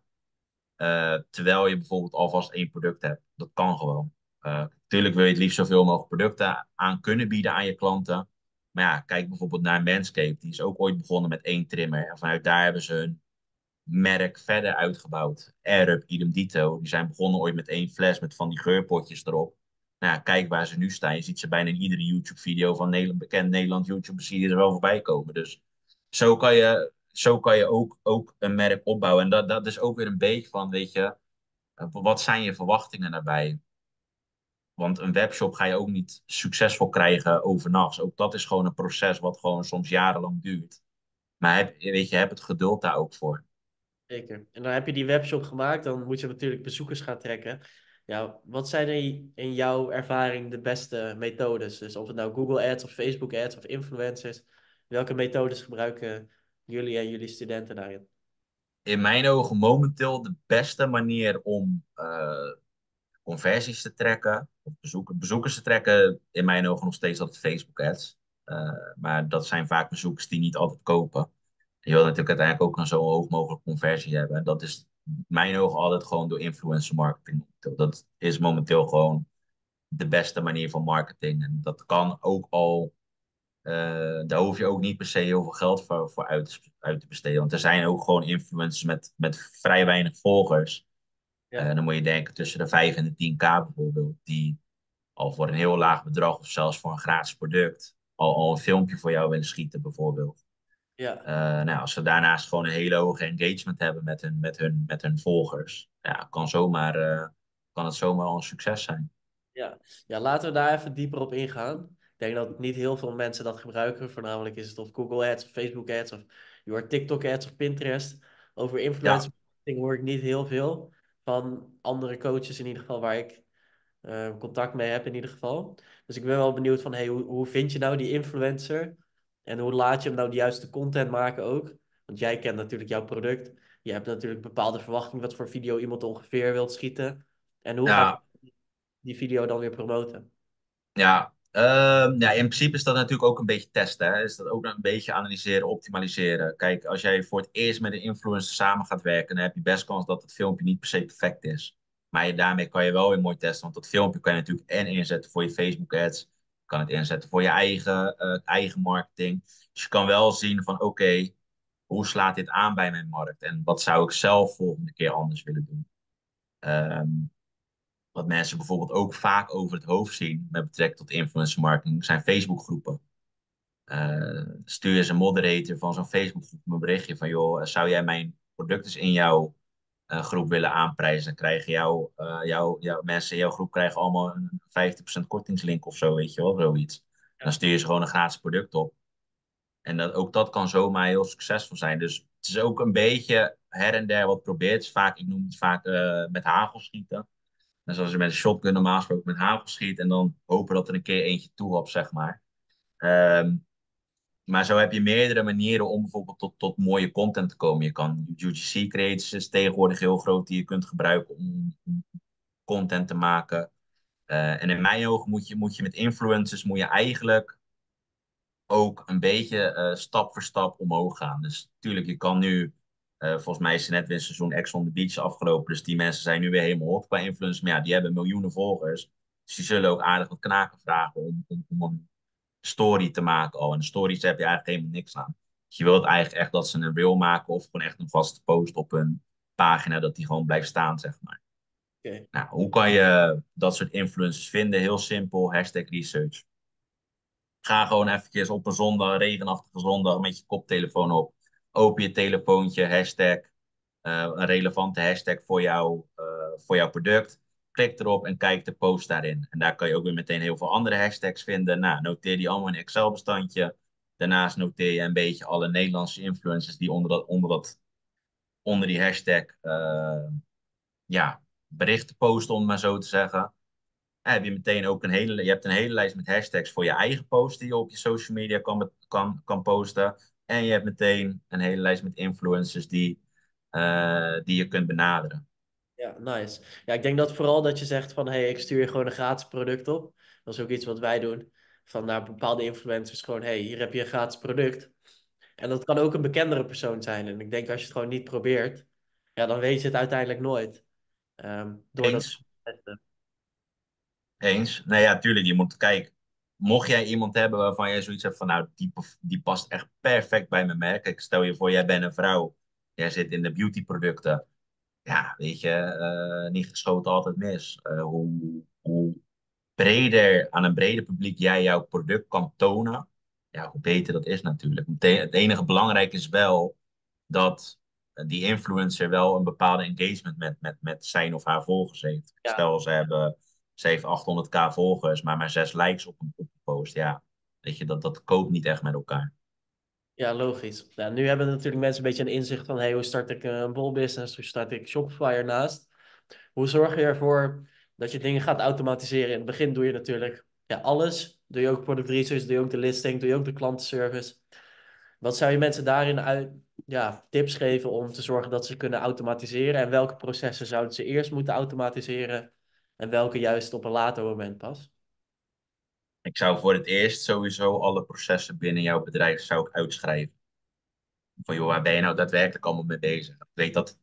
Terwijl je bijvoorbeeld alvast één product hebt. Dat kan gewoon. Natuurlijk wil je het liefst zoveel mogelijk producten aan kunnen bieden aan je klanten. Maar ja, kijk bijvoorbeeld naar Manscaped. Die is ook ooit begonnen met één trimmer. En vanuit daar hebben ze hun merk verder uitgebouwd. Airup, idem dito. Die zijn begonnen ooit met één fles met van die geurpotjes erop. Nou ja, kijk waar ze nu staan. Je ziet ze bijna in iedere YouTube-video van bekend Nederland YouTubers zie je er wel voorbij komen. Dus zo kan je ook een merk opbouwen. En dat is ook weer een beetje van, weet je, wat zijn je verwachtingen daarbij? Want een webshop ga je ook niet succesvol krijgen overnacht. Ook dat is gewoon een proces wat gewoon soms jarenlang duurt. Maar weet je, heb het geduld daar ook voor. zeker. En dan heb je die webshop gemaakt, dan moet je natuurlijk bezoekers gaan trekken. Ja, wat zijn er in jouw ervaring de beste methodes? Dus of het nou Google Ads of Facebook Ads of influencers, welke methodes gebruiken jullie en jullie studenten daarin? In mijn ogen momenteel de beste manier om conversies te trekken, of bezoekers te trekken, in mijn ogen nog steeds altijd Facebook ads. Maar dat zijn vaak bezoekers die niet altijd kopen. Je wil natuurlijk uiteindelijk ook een zo hoog mogelijk conversie hebben. En dat is in mijn ogen altijd gewoon door influencer marketing. Dat is momenteel gewoon de beste manier van marketing. En dat kan ook al, daar hoef je ook niet per se heel veel geld voor uit te besteden. Want er zijn ook gewoon influencers met vrij weinig volgers. Ja, Dan moet je denken tussen de 5 en de 10k bijvoorbeeld, die al voor een heel laag bedrag of zelfs voor een gratis product al een filmpje voor jou willen schieten bijvoorbeeld. ja. Nou, als ze daarnaast gewoon een hele hoge engagement hebben met hun volgers, ja, kan het zomaar al een succes zijn. Ja. Ja, laten we daar even dieper op ingaan. Ik denk dat niet heel veel mensen dat gebruiken. Voornamelijk is het of Google Ads of Facebook Ads of je hoort TikTok Ads of Pinterest. Over Ja, influencer marketing hoor ik niet heel veel van andere coaches in ieder geval waar ik contact mee heb in ieder geval. Dus ik ben wel benieuwd van hey, hoe vind je nou die influencer? En hoe laat je hem nou de juiste content maken ook? Want jij kent natuurlijk jouw product. Je hebt natuurlijk bepaalde verwachtingen wat voor video iemand ongeveer wilt schieten. En hoe ga je ja, die video dan weer promoten? ja, in principe is dat natuurlijk ook een beetje testen. Hè? Is dat ook een beetje analyseren, optimaliseren. Kijk, als jij voor het eerst met een influencer samen gaat werken, dan heb je best kans dat het filmpje niet per se perfect is. Maar daarmee kan je wel weer mooi testen, want dat filmpje kan je natuurlijk en inzetten voor je Facebook ads, je kan het inzetten voor je eigen marketing. Dus je kan wel zien van oké, hoe slaat dit aan bij mijn markt en wat zou ik zelf volgende keer anders willen doen. Ehm, wat mensen bijvoorbeeld ook vaak over het hoofd zien met betrekking tot influencer marketing, zijn Facebookgroepen. Stuur eens een moderator van zo'n Facebookgroep een berichtje van, joh, zou jij mijn product eens in jouw groep willen aanprijzen? Dan krijgen jouw mensen in jouw groep krijgen allemaal een 50% kortingslink of zo, weet je wel, zoiets. Dan Ja, stuur je ze gewoon een gratis product op. En ook dat kan zomaar heel succesvol zijn. Dus het is ook een beetje her en der wat probeert. Ik noem het vaak met hagel schieten. En zoals je met een shotgun normaal gesproken met hagel schiet en dan hopen dat er een keer eentje toe hebt, zeg maar. Ehm, maar zo heb je meerdere manieren om bijvoorbeeld tot mooie content te komen. Je kan UGC creators is tegenwoordig heel groot die je kunt gebruiken om content te maken. En in mijn ogen moet je met influencers moet je eigenlijk ook een beetje stap voor stap omhoog gaan. Dus natuurlijk, je kan nu, volgens mij is er net weer een seizoen Ex on the Beach afgelopen. Dus die mensen zijn nu weer helemaal hot qua influencers. Maar ja, die hebben miljoenen volgers. Dus die zullen ook aardig wat knaken vragen om een story te maken al. En de stories heb je eigenlijk helemaal niks aan. Dus je wilt eigenlijk echt dat ze een reel maken of gewoon echt een vaste post op hun pagina, dat die gewoon blijft staan, zeg maar. oké. Nou, hoe kan je dat soort influencers vinden? Heel simpel, hashtag research. Ga gewoon eventjes op een zondag, regenachtige zondag, met je koptelefoon op. Open je telefoontje, hashtag, een relevante hashtag voor jouw product. Klik erop en kijk de post daarin. En daar kan je ook weer meteen heel veel andere hashtags vinden. Nou, noteer die allemaal in een Excel-bestandje. Daarnaast noteer je een beetje alle Nederlandse influencers die onder die hashtag ja, berichten posten, om het maar zo te zeggen. Heb je meteen ook je hebt een hele lijst met hashtags voor je eigen post die je op je social media kan posten. En je hebt meteen een hele lijst met influencers die je kunt benaderen. Ja, nice. Ja, ik denk dat vooral dat je zegt van, hey, ik stuur je gewoon een gratis product op. Dat is ook iets wat wij doen. Van naar bepaalde influencers gewoon, hey, hier heb je een gratis product. En dat kan ook een bekendere persoon zijn. En ik denk als je het gewoon niet probeert, ja, dan weet je het uiteindelijk nooit. Door dat Eens. te testen. Eens. Nee, ja, tuurlijk, je moet kijken. Mocht jij iemand hebben waarvan jij zoiets hebt van, nou, die past echt perfect bij mijn merk. Ik stel je voor, jij bent een vrouw. Jij zit in de beautyproducten. Ja, weet je, niet geschoten altijd mis. Hoe breder, aan een breder publiek jij jouw product kan tonen, ja, hoe beter dat is natuurlijk. Het enige belangrijke is wel dat die influencer wel een bepaalde engagement met zijn of haar volgers heeft. Ja, Stel, ze heeft 800k volgers, maar 6 likes op een post. Ja, weet je, dat koopt niet echt met elkaar. ja, logisch. Ja, nu hebben natuurlijk mensen een beetje een inzicht van, hey, hoe start ik een bolbusiness? Hoe start ik Shopify ernaast? Hoe zorg je ervoor dat je dingen gaat automatiseren? In het begin doe je natuurlijk ja, alles. Doe je ook product research, doe je ook de listing, doe je ook de klantenservice. Wat zou je mensen daarin ja, tips geven om te zorgen dat ze kunnen automatiseren? En welke processen zouden ze eerst moeten automatiseren? En welke juist op een later moment pas? Ik zou voor het eerst sowieso alle processen binnen jouw bedrijf zou ik uitschrijven. Van joh, waar ben je nou daadwerkelijk allemaal mee bezig? Ik weet dat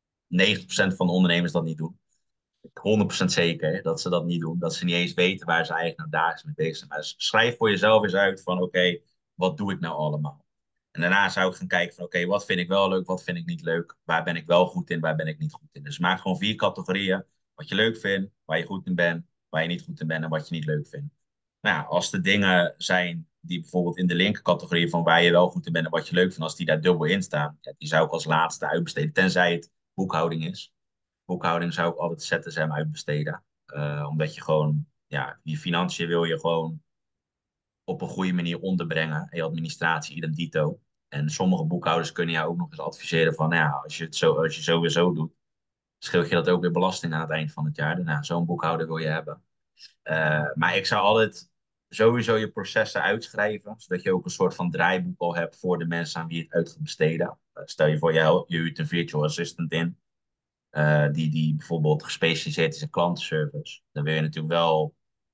90% van de ondernemers dat niet doen. 100% zeker dat ze dat niet doen. Dat ze niet eens weten waar ze eigenlijk nou dagelijks mee bezig zijn. Maar schrijf voor jezelf eens uit van oké, wat doe ik nou allemaal? En daarna zou ik gaan kijken van oké, wat vind ik wel leuk, wat vind ik niet leuk? Waar ben ik wel goed in, waar ben ik niet goed in? Dus maak gewoon 4 categorieën. Wat je leuk vindt, waar je goed in bent, waar je niet goed in bent en wat je niet leuk vindt. Nou, ja, als er dingen zijn die bijvoorbeeld in de linkercategorie van waar je wel goed in bent en wat je leuk vindt, als die daar dubbel in staan, ja, die zou ik als laatste uitbesteden, tenzij het boekhouding is. Boekhouding zou ik altijd ZSM uitbesteden. Omdat je gewoon, ja, die financiën wil je gewoon op een goede manier onderbrengen. En je administratie, idem dito. En sommige boekhouders kunnen jou ook nog eens adviseren van, nou ja, als je sowieso doet, scheelt je dat ook weer belasting aan het eind van het jaar. Nou, zo'n boekhouder wil je hebben. Maar ik zou altijd sowieso je processen uitschrijven, zodat je ook een soort van draaiboek al hebt voor de mensen aan wie je het uit gaat besteden. Stel je voor, je huurt een virtual assistant in die bijvoorbeeld gespecialiseerd is in klantenservice. Dan wil je natuurlijk wel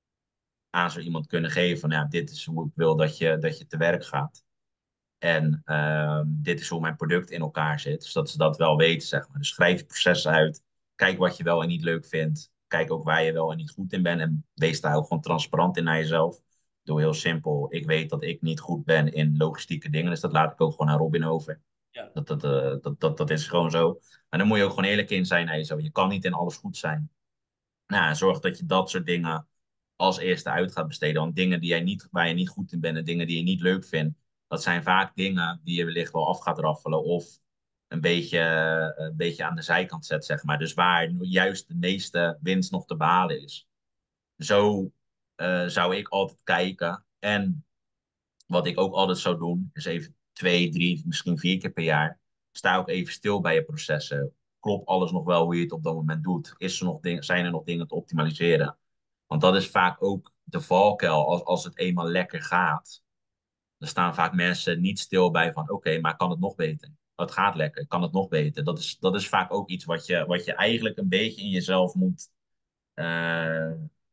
aan zo iemand kunnen geven van ja, dit is hoe ik wil dat je te werk gaat. En dit is hoe mijn product in elkaar zit. Dus dat ze dat wel weten, zeg maar. Dus schrijf je proces uit. Kijk wat je wel en niet leuk vindt. Kijk ook waar je wel en niet goed in bent. En wees daar ook gewoon transparant in naar jezelf. Doe heel simpel. Ik weet dat ik niet goed ben in logistieke dingen. Dus dat laat ik ook gewoon aan Robin over. Ja, Dat is gewoon zo. Maar dan moet je ook gewoon eerlijk in zijn naar jezelf. Je kan niet in alles goed zijn. Nou, zorg dat je dat soort dingen als eerste uit gaat besteden. Want dingen waar je niet goed in bent en dingen die je niet leuk vindt, dat zijn vaak dingen die je wellicht wel af gaat raffelen of een beetje aan de zijkant zet, zeg maar. Dus waar juist de meeste winst nog te behalen is. Zo zou ik altijd kijken. En wat ik ook altijd zou doen, is even 2, 3, misschien 4 keer per jaar. Sta ook even stil bij je processen. Klopt alles nog wel hoe je het op dat moment doet? Zijn er nog dingen te optimaliseren? Want dat is vaak ook de valkuil. Als het eenmaal lekker gaat, dan staan vaak mensen niet stil bij van oké, maar kan het nog beter? Het gaat lekker, kan het nog beter? Dat is vaak ook iets wat je eigenlijk een beetje in jezelf eh,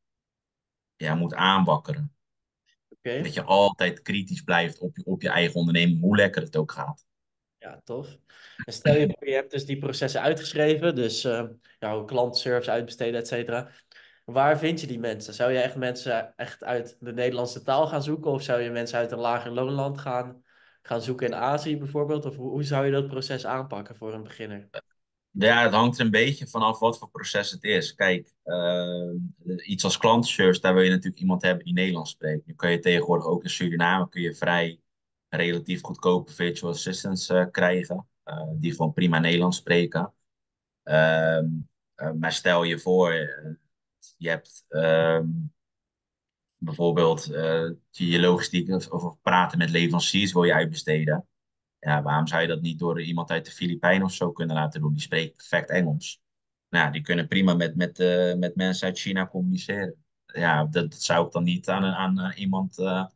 moet aanwakkeren. oké. Dat je altijd kritisch blijft op je eigen onderneming, hoe lekker het ook gaat. Ja, tof. En stel je voor, je hebt dus die processen uitgeschreven, dus jouw klantenservice uitbesteden, et cetera. Waar vind je die mensen? Zou je echt mensen echt uit de Nederlandse taal gaan zoeken? Of zou je mensen uit een lager loonland gaan zoeken in Azië bijvoorbeeld? Of hoe zou je dat proces aanpakken voor een beginner? Ja, het hangt er een beetje vanaf wat voor proces het is. Kijk, iets als klantenservice, daar wil je natuurlijk iemand hebben die Nederlands spreekt. Nu kan je tegenwoordig ook in Suriname kun je vrij relatief goedkope virtual assistants krijgen, die gewoon prima Nederlands spreken. Ehm, maar stel je voor, je hebt bijvoorbeeld je logistiek of praten met leveranciers wil je uitbesteden. Ja, waarom zou je dat niet door iemand uit de Filipijnen of zo kunnen laten doen? Die spreekt perfect Engels. Nou, die kunnen prima met mensen uit China communiceren. Ja, dat zou ik dan niet aan iemand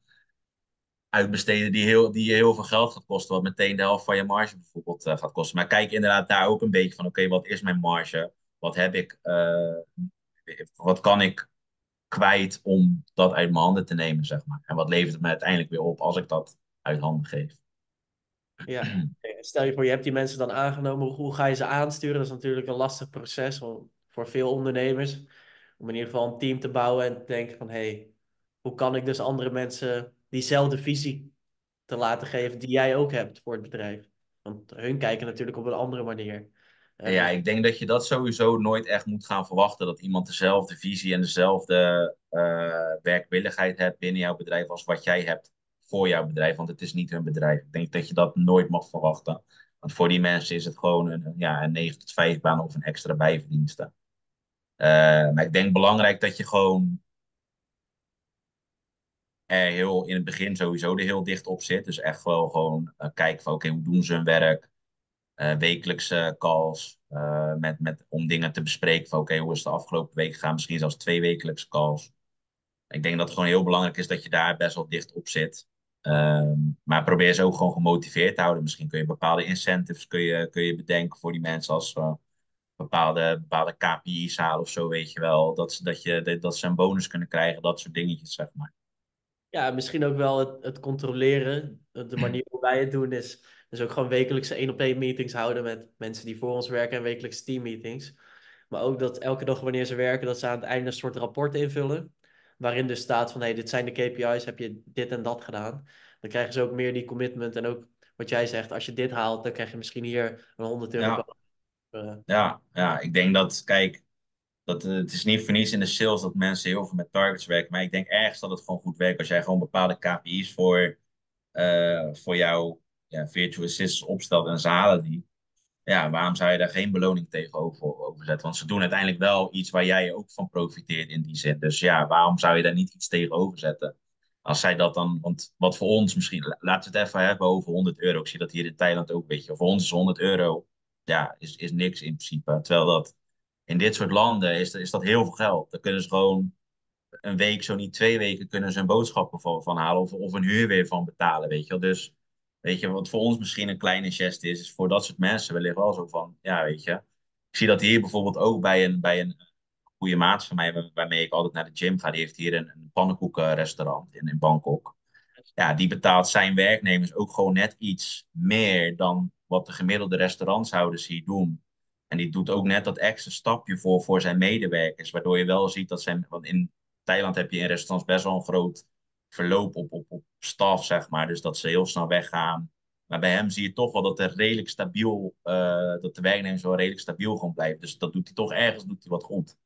uitbesteden die je heel veel geld gaat kosten, wat meteen de helft van je marge bijvoorbeeld gaat kosten. Maar kijk inderdaad daar ook een beetje van, oké, wat is mijn marge? wat heb ik, wat kan ik kwijt om dat uit mijn handen te nemen, zeg maar. En wat levert het me uiteindelijk weer op als ik dat uit handen geef. Ja. Stel je voor, je hebt die mensen dan aangenomen. Hoe ga je ze aansturen? Dat is natuurlijk een lastig proces voor veel ondernemers. Om in ieder geval een team te bouwen en te denken van... hey, hoe kan ik dus andere mensen diezelfde visie te laten geven die jij ook hebt voor het bedrijf? Want hun kijken natuurlijk op een andere manier. En ja, Dus ik denk dat je dat sowieso nooit echt moet gaan verwachten. Dat iemand dezelfde visie en dezelfde werkwilligheid hebt binnen jouw bedrijf als wat jij hebt voor jouw bedrijf. Want het is niet hun bedrijf. Ik denk dat je dat nooit mag verwachten. Want voor die mensen is het gewoon ja, een 9 tot 5 baan of een extra bijverdienste. Maar ik denk belangrijk dat je gewoon er heel in het begin sowieso er heel dicht op zit. Dus echt wel gewoon kijken van oké, hoe doen ze hun werk? Wekelijkse calls om dingen te bespreken van oké, hoe is het de afgelopen week gegaan? Misschien zelfs 2 wekelijkse calls. Ik denk dat het gewoon heel belangrijk is dat je daar best wel dicht op zit. Maar probeer ze ook gewoon gemotiveerd te houden. Misschien kun je bepaalde incentives kun je bedenken voor die mensen als bepaalde KPI's halen of zo, weet je wel. Dat ze een bonus kunnen krijgen, dat soort dingetjes, zeg maar. ja, misschien ook wel het controleren. De manier hoe wij het doen is dus ook gewoon wekelijkse 1-op-1 meetings houden met mensen die voor ons werken en wekelijkse teammeetings. Maar ook dat elke dag wanneer ze werken, dat ze aan het einde een soort rapport invullen. Waarin dus staat van, hey, dit zijn de KPI's, heb je dit en dat gedaan. Dan krijgen ze ook meer die commitment. En ook wat jij zegt, als je dit haalt, dan krijg je misschien hier een 100 euro Ja, bonus. Eh, ja, ik denk dat, kijk, het is niet voor niets in de sales dat mensen heel veel met targets werken. Maar ik denk ergens dat het gewoon goed werkt als jij gewoon bepaalde KPI's voor jouw virtual assistants opstelt en ze halen die. Ja, waarom zou je daar geen beloning over zetten? Want ze doen uiteindelijk wel iets waar jij ook van profiteert in die zin. Dus ja, waarom zou je daar niet iets tegenover zetten? Als zij dat dan, want wat voor ons misschien, laten we het even hebben over 100 euro. Ik zie dat hier in Thailand ook, weet je. Voor ons is 100 euro, ja, is niks in principe. Terwijl dat in dit soort landen is dat heel veel geld. Dan kunnen ze gewoon een week, zo niet 2 weken, kunnen ze hun boodschappen van halen of een huur weer van betalen, weet je wel. Dus, weet je, wat voor ons misschien een kleine geste is voor dat soort mensen wellicht wel zo van, ja, weet je. Ik zie dat hier bijvoorbeeld ook bij een goede maat van mij, waarmee ik altijd naar de gym ga. Die heeft hier een pannenkoekenrestaurant in Bangkok. Ja, die betaalt zijn werknemers ook gewoon net iets meer dan wat de gemiddelde restaurantshouders hier doen. En die doet ook net dat extra stapje voor zijn medewerkers, waardoor je wel ziet dat zijn, want in Thailand heb je in restaurants best wel een groot verloop op staf, zeg maar. Dus dat ze heel snel weggaan. Maar bij hem zie je toch wel dat er redelijk stabiel, dat de werknemers wel redelijk stabiel gewoon blijven. Dus dat doet hij toch ergens, doet hij wat goed.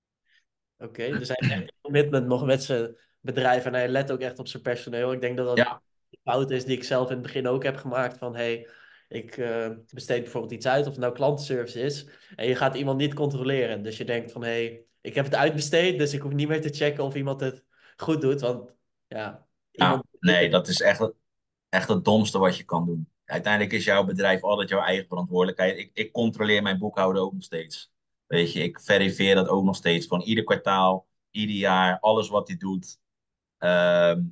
Oké, dus hij heeft echt een commitment nog met zijn bedrijf en hij let ook echt op zijn personeel. Ik denk dat dat Ja, een fout is die ik zelf in het begin ook heb gemaakt van hey, ik besteed bijvoorbeeld iets uit of het nou klantenservice is en je gaat iemand niet controleren. Dus je denkt van hey, ik heb het uitbesteed, dus ik hoef niet meer te checken of iemand het goed doet, want ja, iemand ja, weet nee, het. dat is echt het domste wat je kan doen. Uiteindelijk is jouw bedrijf altijd jouw eigen verantwoordelijkheid. Ik controleer mijn boekhouden ook nog steeds. Weet je, ik verifieer dat ook nog steeds. Gewoon ieder kwartaal, ieder jaar, alles wat hij doet. Ehm,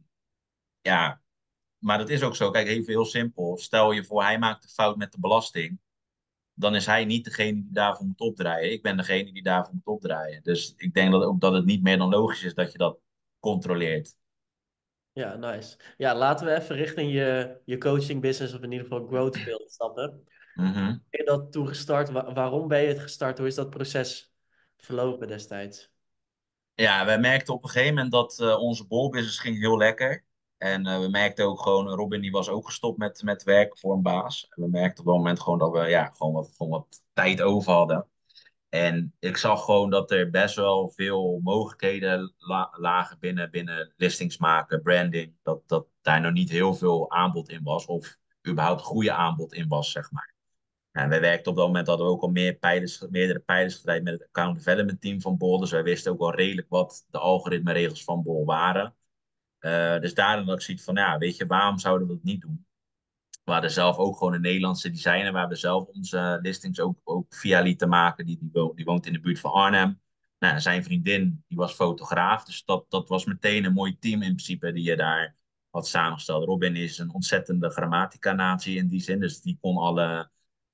ja, maar dat is ook zo. Kijk, even heel simpel. Stel je voor, hij maakt een fout met de belasting. Dan is hij niet degene die daarvoor moet opdraaien. Ik ben degene die daarvoor moet opdraaien. Dus ik denk dat ook dat het niet meer dan logisch is dat je dat controleert. Ja, nice. Ja, laten we even richting je coaching business of in ieder geval growth field stappen. Mhm. Ben je dat toegestart? Waarom ben je het gestart? Hoe is dat proces verlopen destijds? Ja, wij merkten op een gegeven moment dat onze bolbusiness ging heel lekker. En we merkten ook gewoon, Robin die was ook gestopt met werken voor een baas. En we merkten op dat moment gewoon dat we ja, gewoon wat tijd over hadden. En ik zag gewoon dat er best wel veel mogelijkheden lagen binnen listings maken, branding. Dat daar nog niet heel veel aanbod in was. Of überhaupt goede aanbod in was, zeg maar. En wij werkten op dat moment, hadden we ook al meerdere pijlers gedraaid met het account development team van Bol. Dus wij wisten ook wel redelijk wat de algoritmeregels van Bol waren. Dus daarom had ik zoiets van, ja, weet je, waarom zouden we dat niet doen? We hadden zelf ook gewoon een Nederlandse designer waar we zelf onze listings ook via lieten maken. Die woont in de buurt van Arnhem. Nou, zijn vriendin, die was fotograaf. Dus dat was meteen een mooi team in principe die je daar had samengesteld. Robin is een ontzettende grammatica-natie in die zin. Dus die kon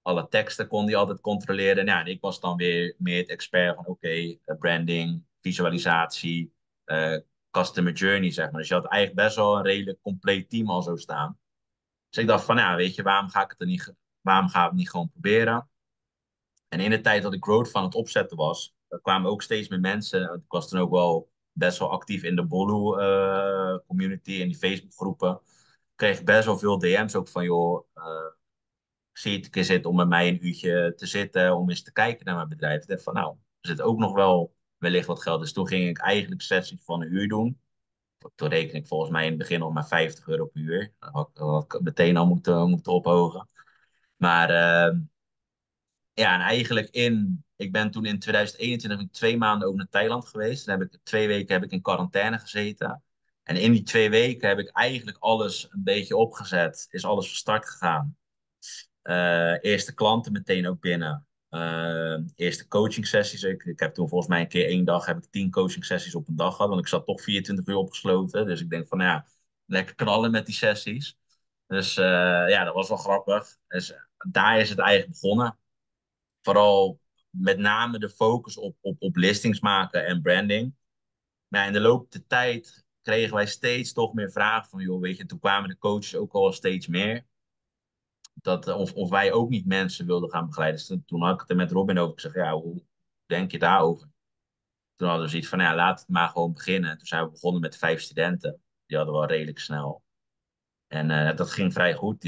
alle teksten kon hij altijd controleren. Nou, en ik was dan weer meer het expert van branding, visualisatie, eh, customer journey, zeg maar. Dus je had eigenlijk best wel een redelijk compleet team al zo staan. Dus ik dacht van, ja, weet je, waarom gaan we het niet gewoon proberen? En in de tijd dat ik growth van het opzetten was, kwamen ook steeds meer mensen. Ik was toen ook wel best wel actief in de Bolu community, in die Facebookgroepen. Kreeg ik best wel veel DM's ook van, joh, zie je het een keer zitten om met mij een uurtje te zitten, om eens te kijken naar mijn bedrijf. Ik dacht van, nou, er zit ook nog wel wellicht wat geld. Dus toen ging ik eigenlijk sessies van een uur doen. Toen reken ik volgens mij in het begin nog maar €50 per uur. Dat had ik meteen al moeten ophogen. Maar ja, en eigenlijk ik ben toen in 2021 ben ik 2 maanden ook naar Thailand geweest. Dan heb ik 2 weken in quarantaine gezeten. En in die 2 weken heb ik eigenlijk alles een beetje opgezet. Is alles van start gegaan. Eerste klanten meteen ook binnen. Eerste coaching sessies. Ik heb toen volgens mij een keer 1 dag heb ik 10 coaching sessies op een dag gehad. Want ik zat toch 24 uur opgesloten. Dus ik denk van ja, lekker knallen met die sessies. Dus ja, dat was wel grappig. Dus daar is het eigenlijk begonnen. Vooral met name de focus op listings maken en branding. Maar in de loop der tijd kregen wij steeds toch meer vragen van, joh, weet je, toen kwamen de coaches ook al steeds meer. Of wij ook niet mensen wilden gaan begeleiden. Dus toen had ik het er met Robin over. Ik zeg, ja, hoe denk je daarover? Toen hadden we zoiets van, ja, laat het maar gewoon beginnen. En toen zijn we begonnen met 5 studenten. Die hadden we al redelijk snel. En dat ging vrij goed.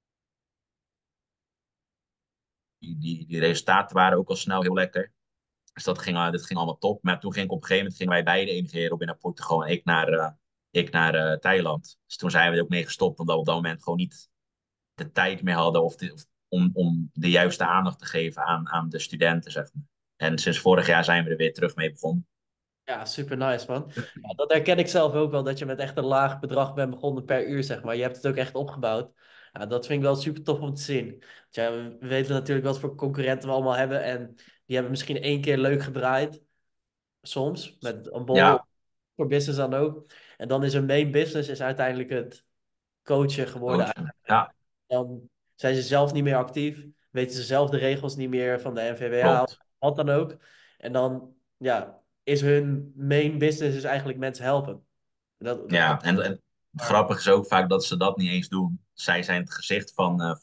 Die resultaten waren ook al snel heel lekker. Dus dat ging allemaal top. Maar toen ging ik op een gegeven moment gingen wij beide emigreren. Robin naar Portugal en ik naar Thailand. Dus toen zijn we er ook mee gestopt. Omdat we op dat moment gewoon niet de tijd meer hadden om de juiste aandacht te geven aan de studenten, zeg maar. En sinds vorig jaar zijn we er weer terug mee begonnen. Ja, super nice, man. Ja, dat herken ik zelf ook wel, dat je met echt een laag bedrag bent begonnen per uur, zeg maar. Je hebt het ook echt opgebouwd. Ja, dat vind ik wel super tof om te zien. Want ja, we weten natuurlijk wat voor concurrenten we allemaal hebben. En die hebben misschien 1 keer leuk gedraaid, soms, met een bol, Ja, voor business dan ook. En dan is hun main business is uiteindelijk het coachen geworden. coachen. Ja, Dan zijn ze zelf niet meer actief, weten ze zelf de regels niet meer van de NVWA of klopt. wat dan ook. En dan ja, is hun main business is eigenlijk mensen helpen. Dat kan Ja, en het maar grappige is ook vaak dat ze dat niet eens doen. Zij zijn het gezicht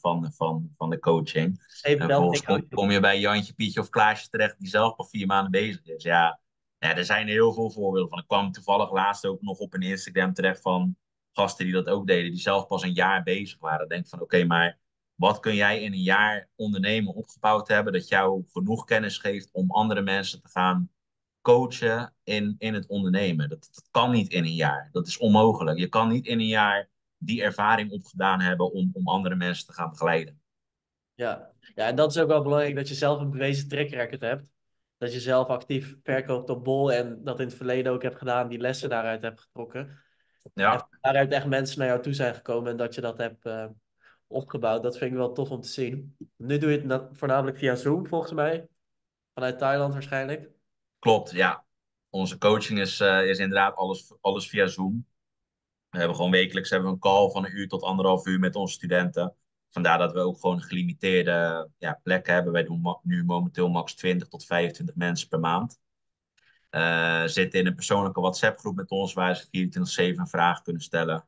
van de coaching. En even zelf vervolgens geen uitje. kom je bij Jantje, Pietje of Klaasje terecht, die zelf al 4 maanden bezig is. Ja, ja, er zijn er heel veel voorbeelden van. Ik kwam toevallig laatst ook nog op een Instagram terecht van gasten die dat ook deden, die zelf pas een jaar bezig waren. Ik denk van, oké, maar wat kun jij in een jaar ondernemen opgebouwd hebben dat jou genoeg kennis geeft om andere mensen te gaan coachen in het ondernemen. Dat kan niet in een jaar. Dat is onmogelijk. Je kan niet in een jaar die ervaring opgedaan hebben om andere mensen te gaan begeleiden. Ja. Ja, en dat is ook wel belangrijk dat je zelf een bewezen track record hebt. Dat je zelf actief verkoopt op Bol en dat in het verleden ook hebt gedaan, die lessen daaruit hebt getrokken. En Ja, van daaruit echt mensen naar jou toe zijn gekomen en dat je dat hebt opgebouwd. Dat vind ik wel tof om te zien. Nu doe je het voornamelijk via Zoom, volgens mij. Vanuit Thailand waarschijnlijk. klopt. Ja. Onze coaching is inderdaad alles via Zoom. We hebben gewoon wekelijks hebben we een call van 1 uur tot 1,5 uur met onze studenten. Vandaar dat we ook gewoon gelimiteerde plekken hebben. Wij doen nu momenteel max 20 tot 25 mensen per maand. Zitten in een persoonlijke WhatsApp-groep met ons waar ze 24/7 vragen kunnen stellen.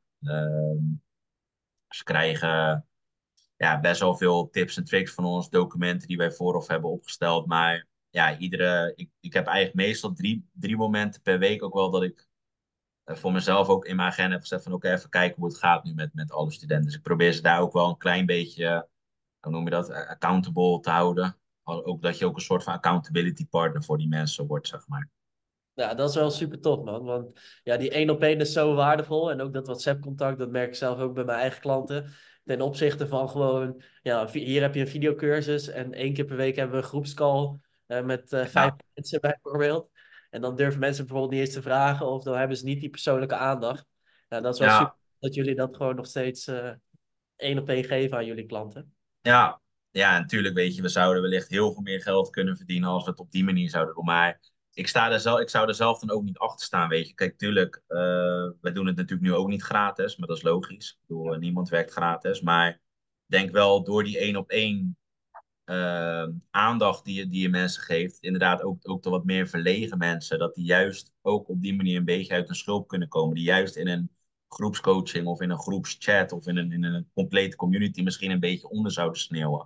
Ze krijgen best wel veel tips en tricks van ons, documenten die wij vooraf hebben opgesteld. Maar ja, ik heb eigenlijk meestal drie momenten per week ook wel dat ik voor mezelf ook in mijn agenda heb gezet van oké, even kijken hoe het gaat nu met alle studenten. Dus ik probeer ze daar ook wel een klein beetje, hoe noem je dat, accountable te houden. Ook dat je ook een soort van accountability partner voor die mensen wordt, zeg maar. Ja, dat is wel super tof, man. Want ja, die 1-op-1 is zo waardevol. En ook dat WhatsApp-contact, dat merk ik zelf ook bij mijn eigen klanten. Ten opzichte van gewoon, ja, hier heb je een videocursus. En 1 keer per week hebben we een groepscall met 5 Ja, mensen bijvoorbeeld. En dan durven mensen bijvoorbeeld niet eens te vragen. Of dan hebben ze niet die persoonlijke aandacht. Ja, dat is wel super ja, dat jullie dat gewoon nog steeds 1-op-1 geven aan jullie klanten. ja, ja, natuurlijk weet je, we zouden wellicht heel veel meer geld kunnen verdienen als we het op die manier zouden doen. Maar ik zou er zelf dan ook niet achter staan, weet je. Kijk, tuurlijk, we doen het natuurlijk nu ook niet gratis, maar dat is logisch. Ik bedoel, niemand werkt gratis. Maar ik denk wel door die 1-op-1 aandacht die je mensen geeft. Inderdaad, ook de wat meer verlegen mensen. Dat die juist ook op die manier een beetje uit hun schulp kunnen komen. Die juist in een groepscoaching of in een groepschat of in een complete community misschien een beetje onder zouden sneeuwen.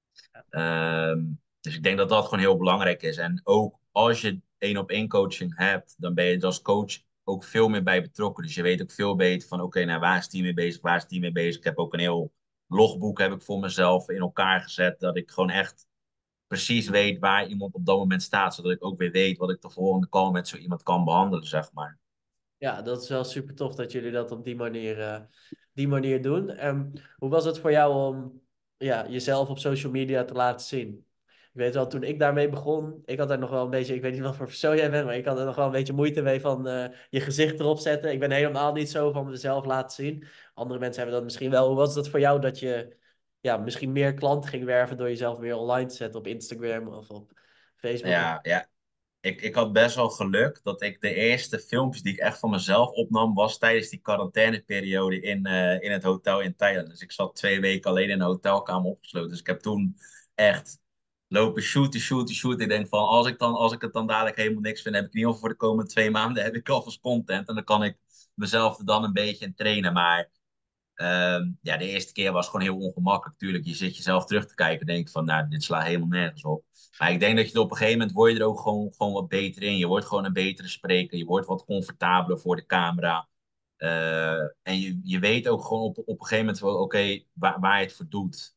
Ehm, dus ik denk dat dat gewoon heel belangrijk is. En ook als je één op één coaching hebt, dan ben je er als coach ook veel meer bij betrokken. Dus je weet ook veel beter van oké, nou waar is die mee bezig, waar is die mee bezig. Ik heb ook een heel logboek heb ik voor mezelf in elkaar gezet, dat ik gewoon echt precies weet waar iemand op dat moment staat, zodat ik ook weer weet wat ik de volgende call met zo iemand kan behandelen, zeg maar. Ja, dat is wel super tof dat jullie dat op die manier doen. Hoe was het voor jou om ja, jezelf op social media te laten zien? Ik weet wel, toen ik daarmee begon, ik had er nog wel een beetje, ik weet niet wat voor persoon jij bent, maar ik had er nog wel een beetje moeite mee van je gezicht erop zetten. Ik ben helemaal niet zo van mezelf laten zien. Andere mensen hebben dat misschien wel. Hoe was dat voor jou dat je ja, misschien meer klanten ging werven door jezelf meer online te zetten op Instagram of op Facebook? Ja. Ik had best wel geluk dat ik de eerste filmpjes die ik echt van mezelf opnam, was tijdens die quarantaineperiode in het hotel in Thailand. Dus ik zat 2 weken alleen in een hotelkamer opgesloten. Dus ik heb toen echt lopen shooten. Ik denk van, als ik het dan dadelijk helemaal niks vind, heb ik in ieder geval voor de komende 2 maanden heb ik alvast content. En dan kan ik mezelf er dan een beetje in trainen. Maar ja, de eerste keer was gewoon heel ongemakkelijk. Tuurlijk, je zit jezelf terug te kijken en denk van, nou, dit slaat helemaal nergens op. Maar ik denk dat je er op een gegeven moment word je er ook gewoon wat beter in. Je wordt gewoon een betere spreker. Je wordt wat comfortabeler voor de camera. En je weet ook gewoon op een gegeven moment wel, oké, waar je het voor doet.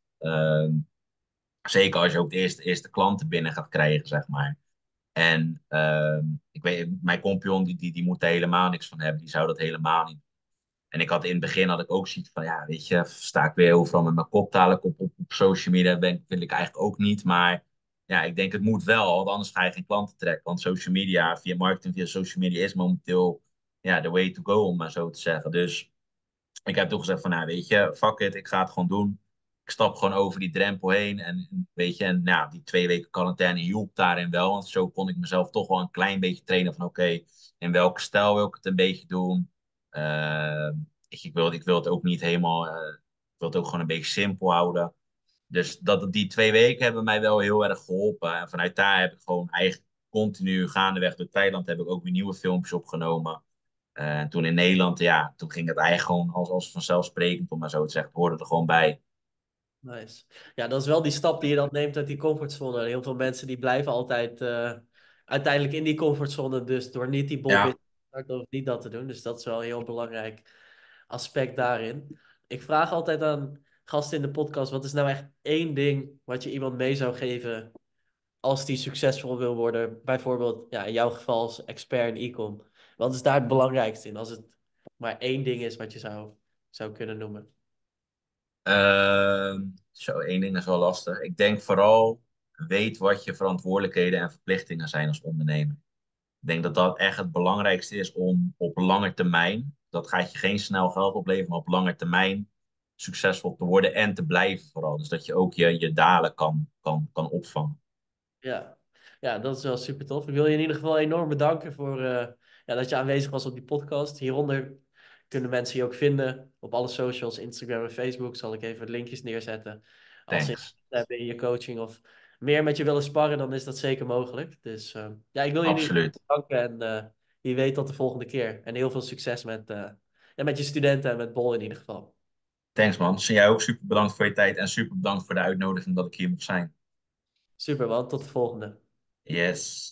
Zeker als je ook de eerste klanten binnen gaat krijgen, zeg maar. En ik weet, mijn compagnon die moet er helemaal niks van hebben. Die zou dat helemaal niet. En ik had in het begin had ik ook zoiets van, ja, weet je, sta ik weer overal met mijn kop dadelijk op social media. Wil ik eigenlijk ook niet. Maar ja, ik denk het moet wel, want anders ga je geen klanten trekken. Want social media, via marketing, via social media is momenteel ja, the way to go, om maar zo te zeggen. Dus ik heb toen gezegd van, nou, weet je, fuck it, ik ga het gewoon doen. Ik stap gewoon over die drempel heen. En weet je, en nou, die 2 weken quarantaine hielp daarin wel. Want zo kon ik mezelf toch wel een klein beetje trainen van, oké, in welke stijl wil ik het een beetje doen? Uh, ik wil het ook niet helemaal, ik wil het ook gewoon een beetje simpel houden. Dus die 2 weken hebben mij wel heel erg geholpen. En vanuit daar heb ik gewoon eigenlijk continu gaandeweg door Thailand heb ik ook weer nieuwe filmpjes opgenomen. En toen in Nederland, ja, toen ging het eigenlijk gewoon als vanzelfsprekend, om maar zo te zeggen. Het hoorde er gewoon bij. Nice. Ja, dat is wel die stap die je dan neemt uit die comfortzone. En heel veel mensen die blijven altijd uiteindelijk in die comfortzone. Dus door niet die bob in Ja. te starten of niet dat te doen. Dus dat is wel een heel belangrijk aspect daarin. Ik vraag altijd aan gasten in de podcast: wat is nou echt één ding wat je iemand mee zou geven als die succesvol wil worden? Bijvoorbeeld, ja, in jouw geval als expert in e-com. Wat is daar het belangrijkste in? Als het maar één ding is wat je zou kunnen noemen. Zo, één ding is wel lastig. Ik denk vooral, weet wat je verantwoordelijkheden en verplichtingen zijn als ondernemer. Ik denk dat dat echt het belangrijkste is om op lange termijn, dat gaat je geen snel geld opleveren, maar op lange termijn succesvol te worden en te blijven vooral. Dus dat je ook je dalen kan opvangen. Ja. Ja, dat is wel super tof. Ik wil je in ieder geval enorm bedanken voor ja, dat je aanwezig was op die podcast. Hieronder kunnen mensen je ook vinden op alle socials, Instagram en Facebook. Zal ik even linkjes neerzetten. Als ze Thanks. interesse hebben in je coaching of meer met je willen sparren, dan is dat zeker mogelijk. Dus ja, ik wil je in ieder geval Absoluut. bedanken en wie weet tot de volgende keer. En heel veel succes ja, met je studenten en met Bol in ieder geval. Thanks man. Dus jij ook super bedankt voor je tijd en super bedankt voor de uitnodiging dat ik hier mocht zijn. Super man, tot de volgende. Yes.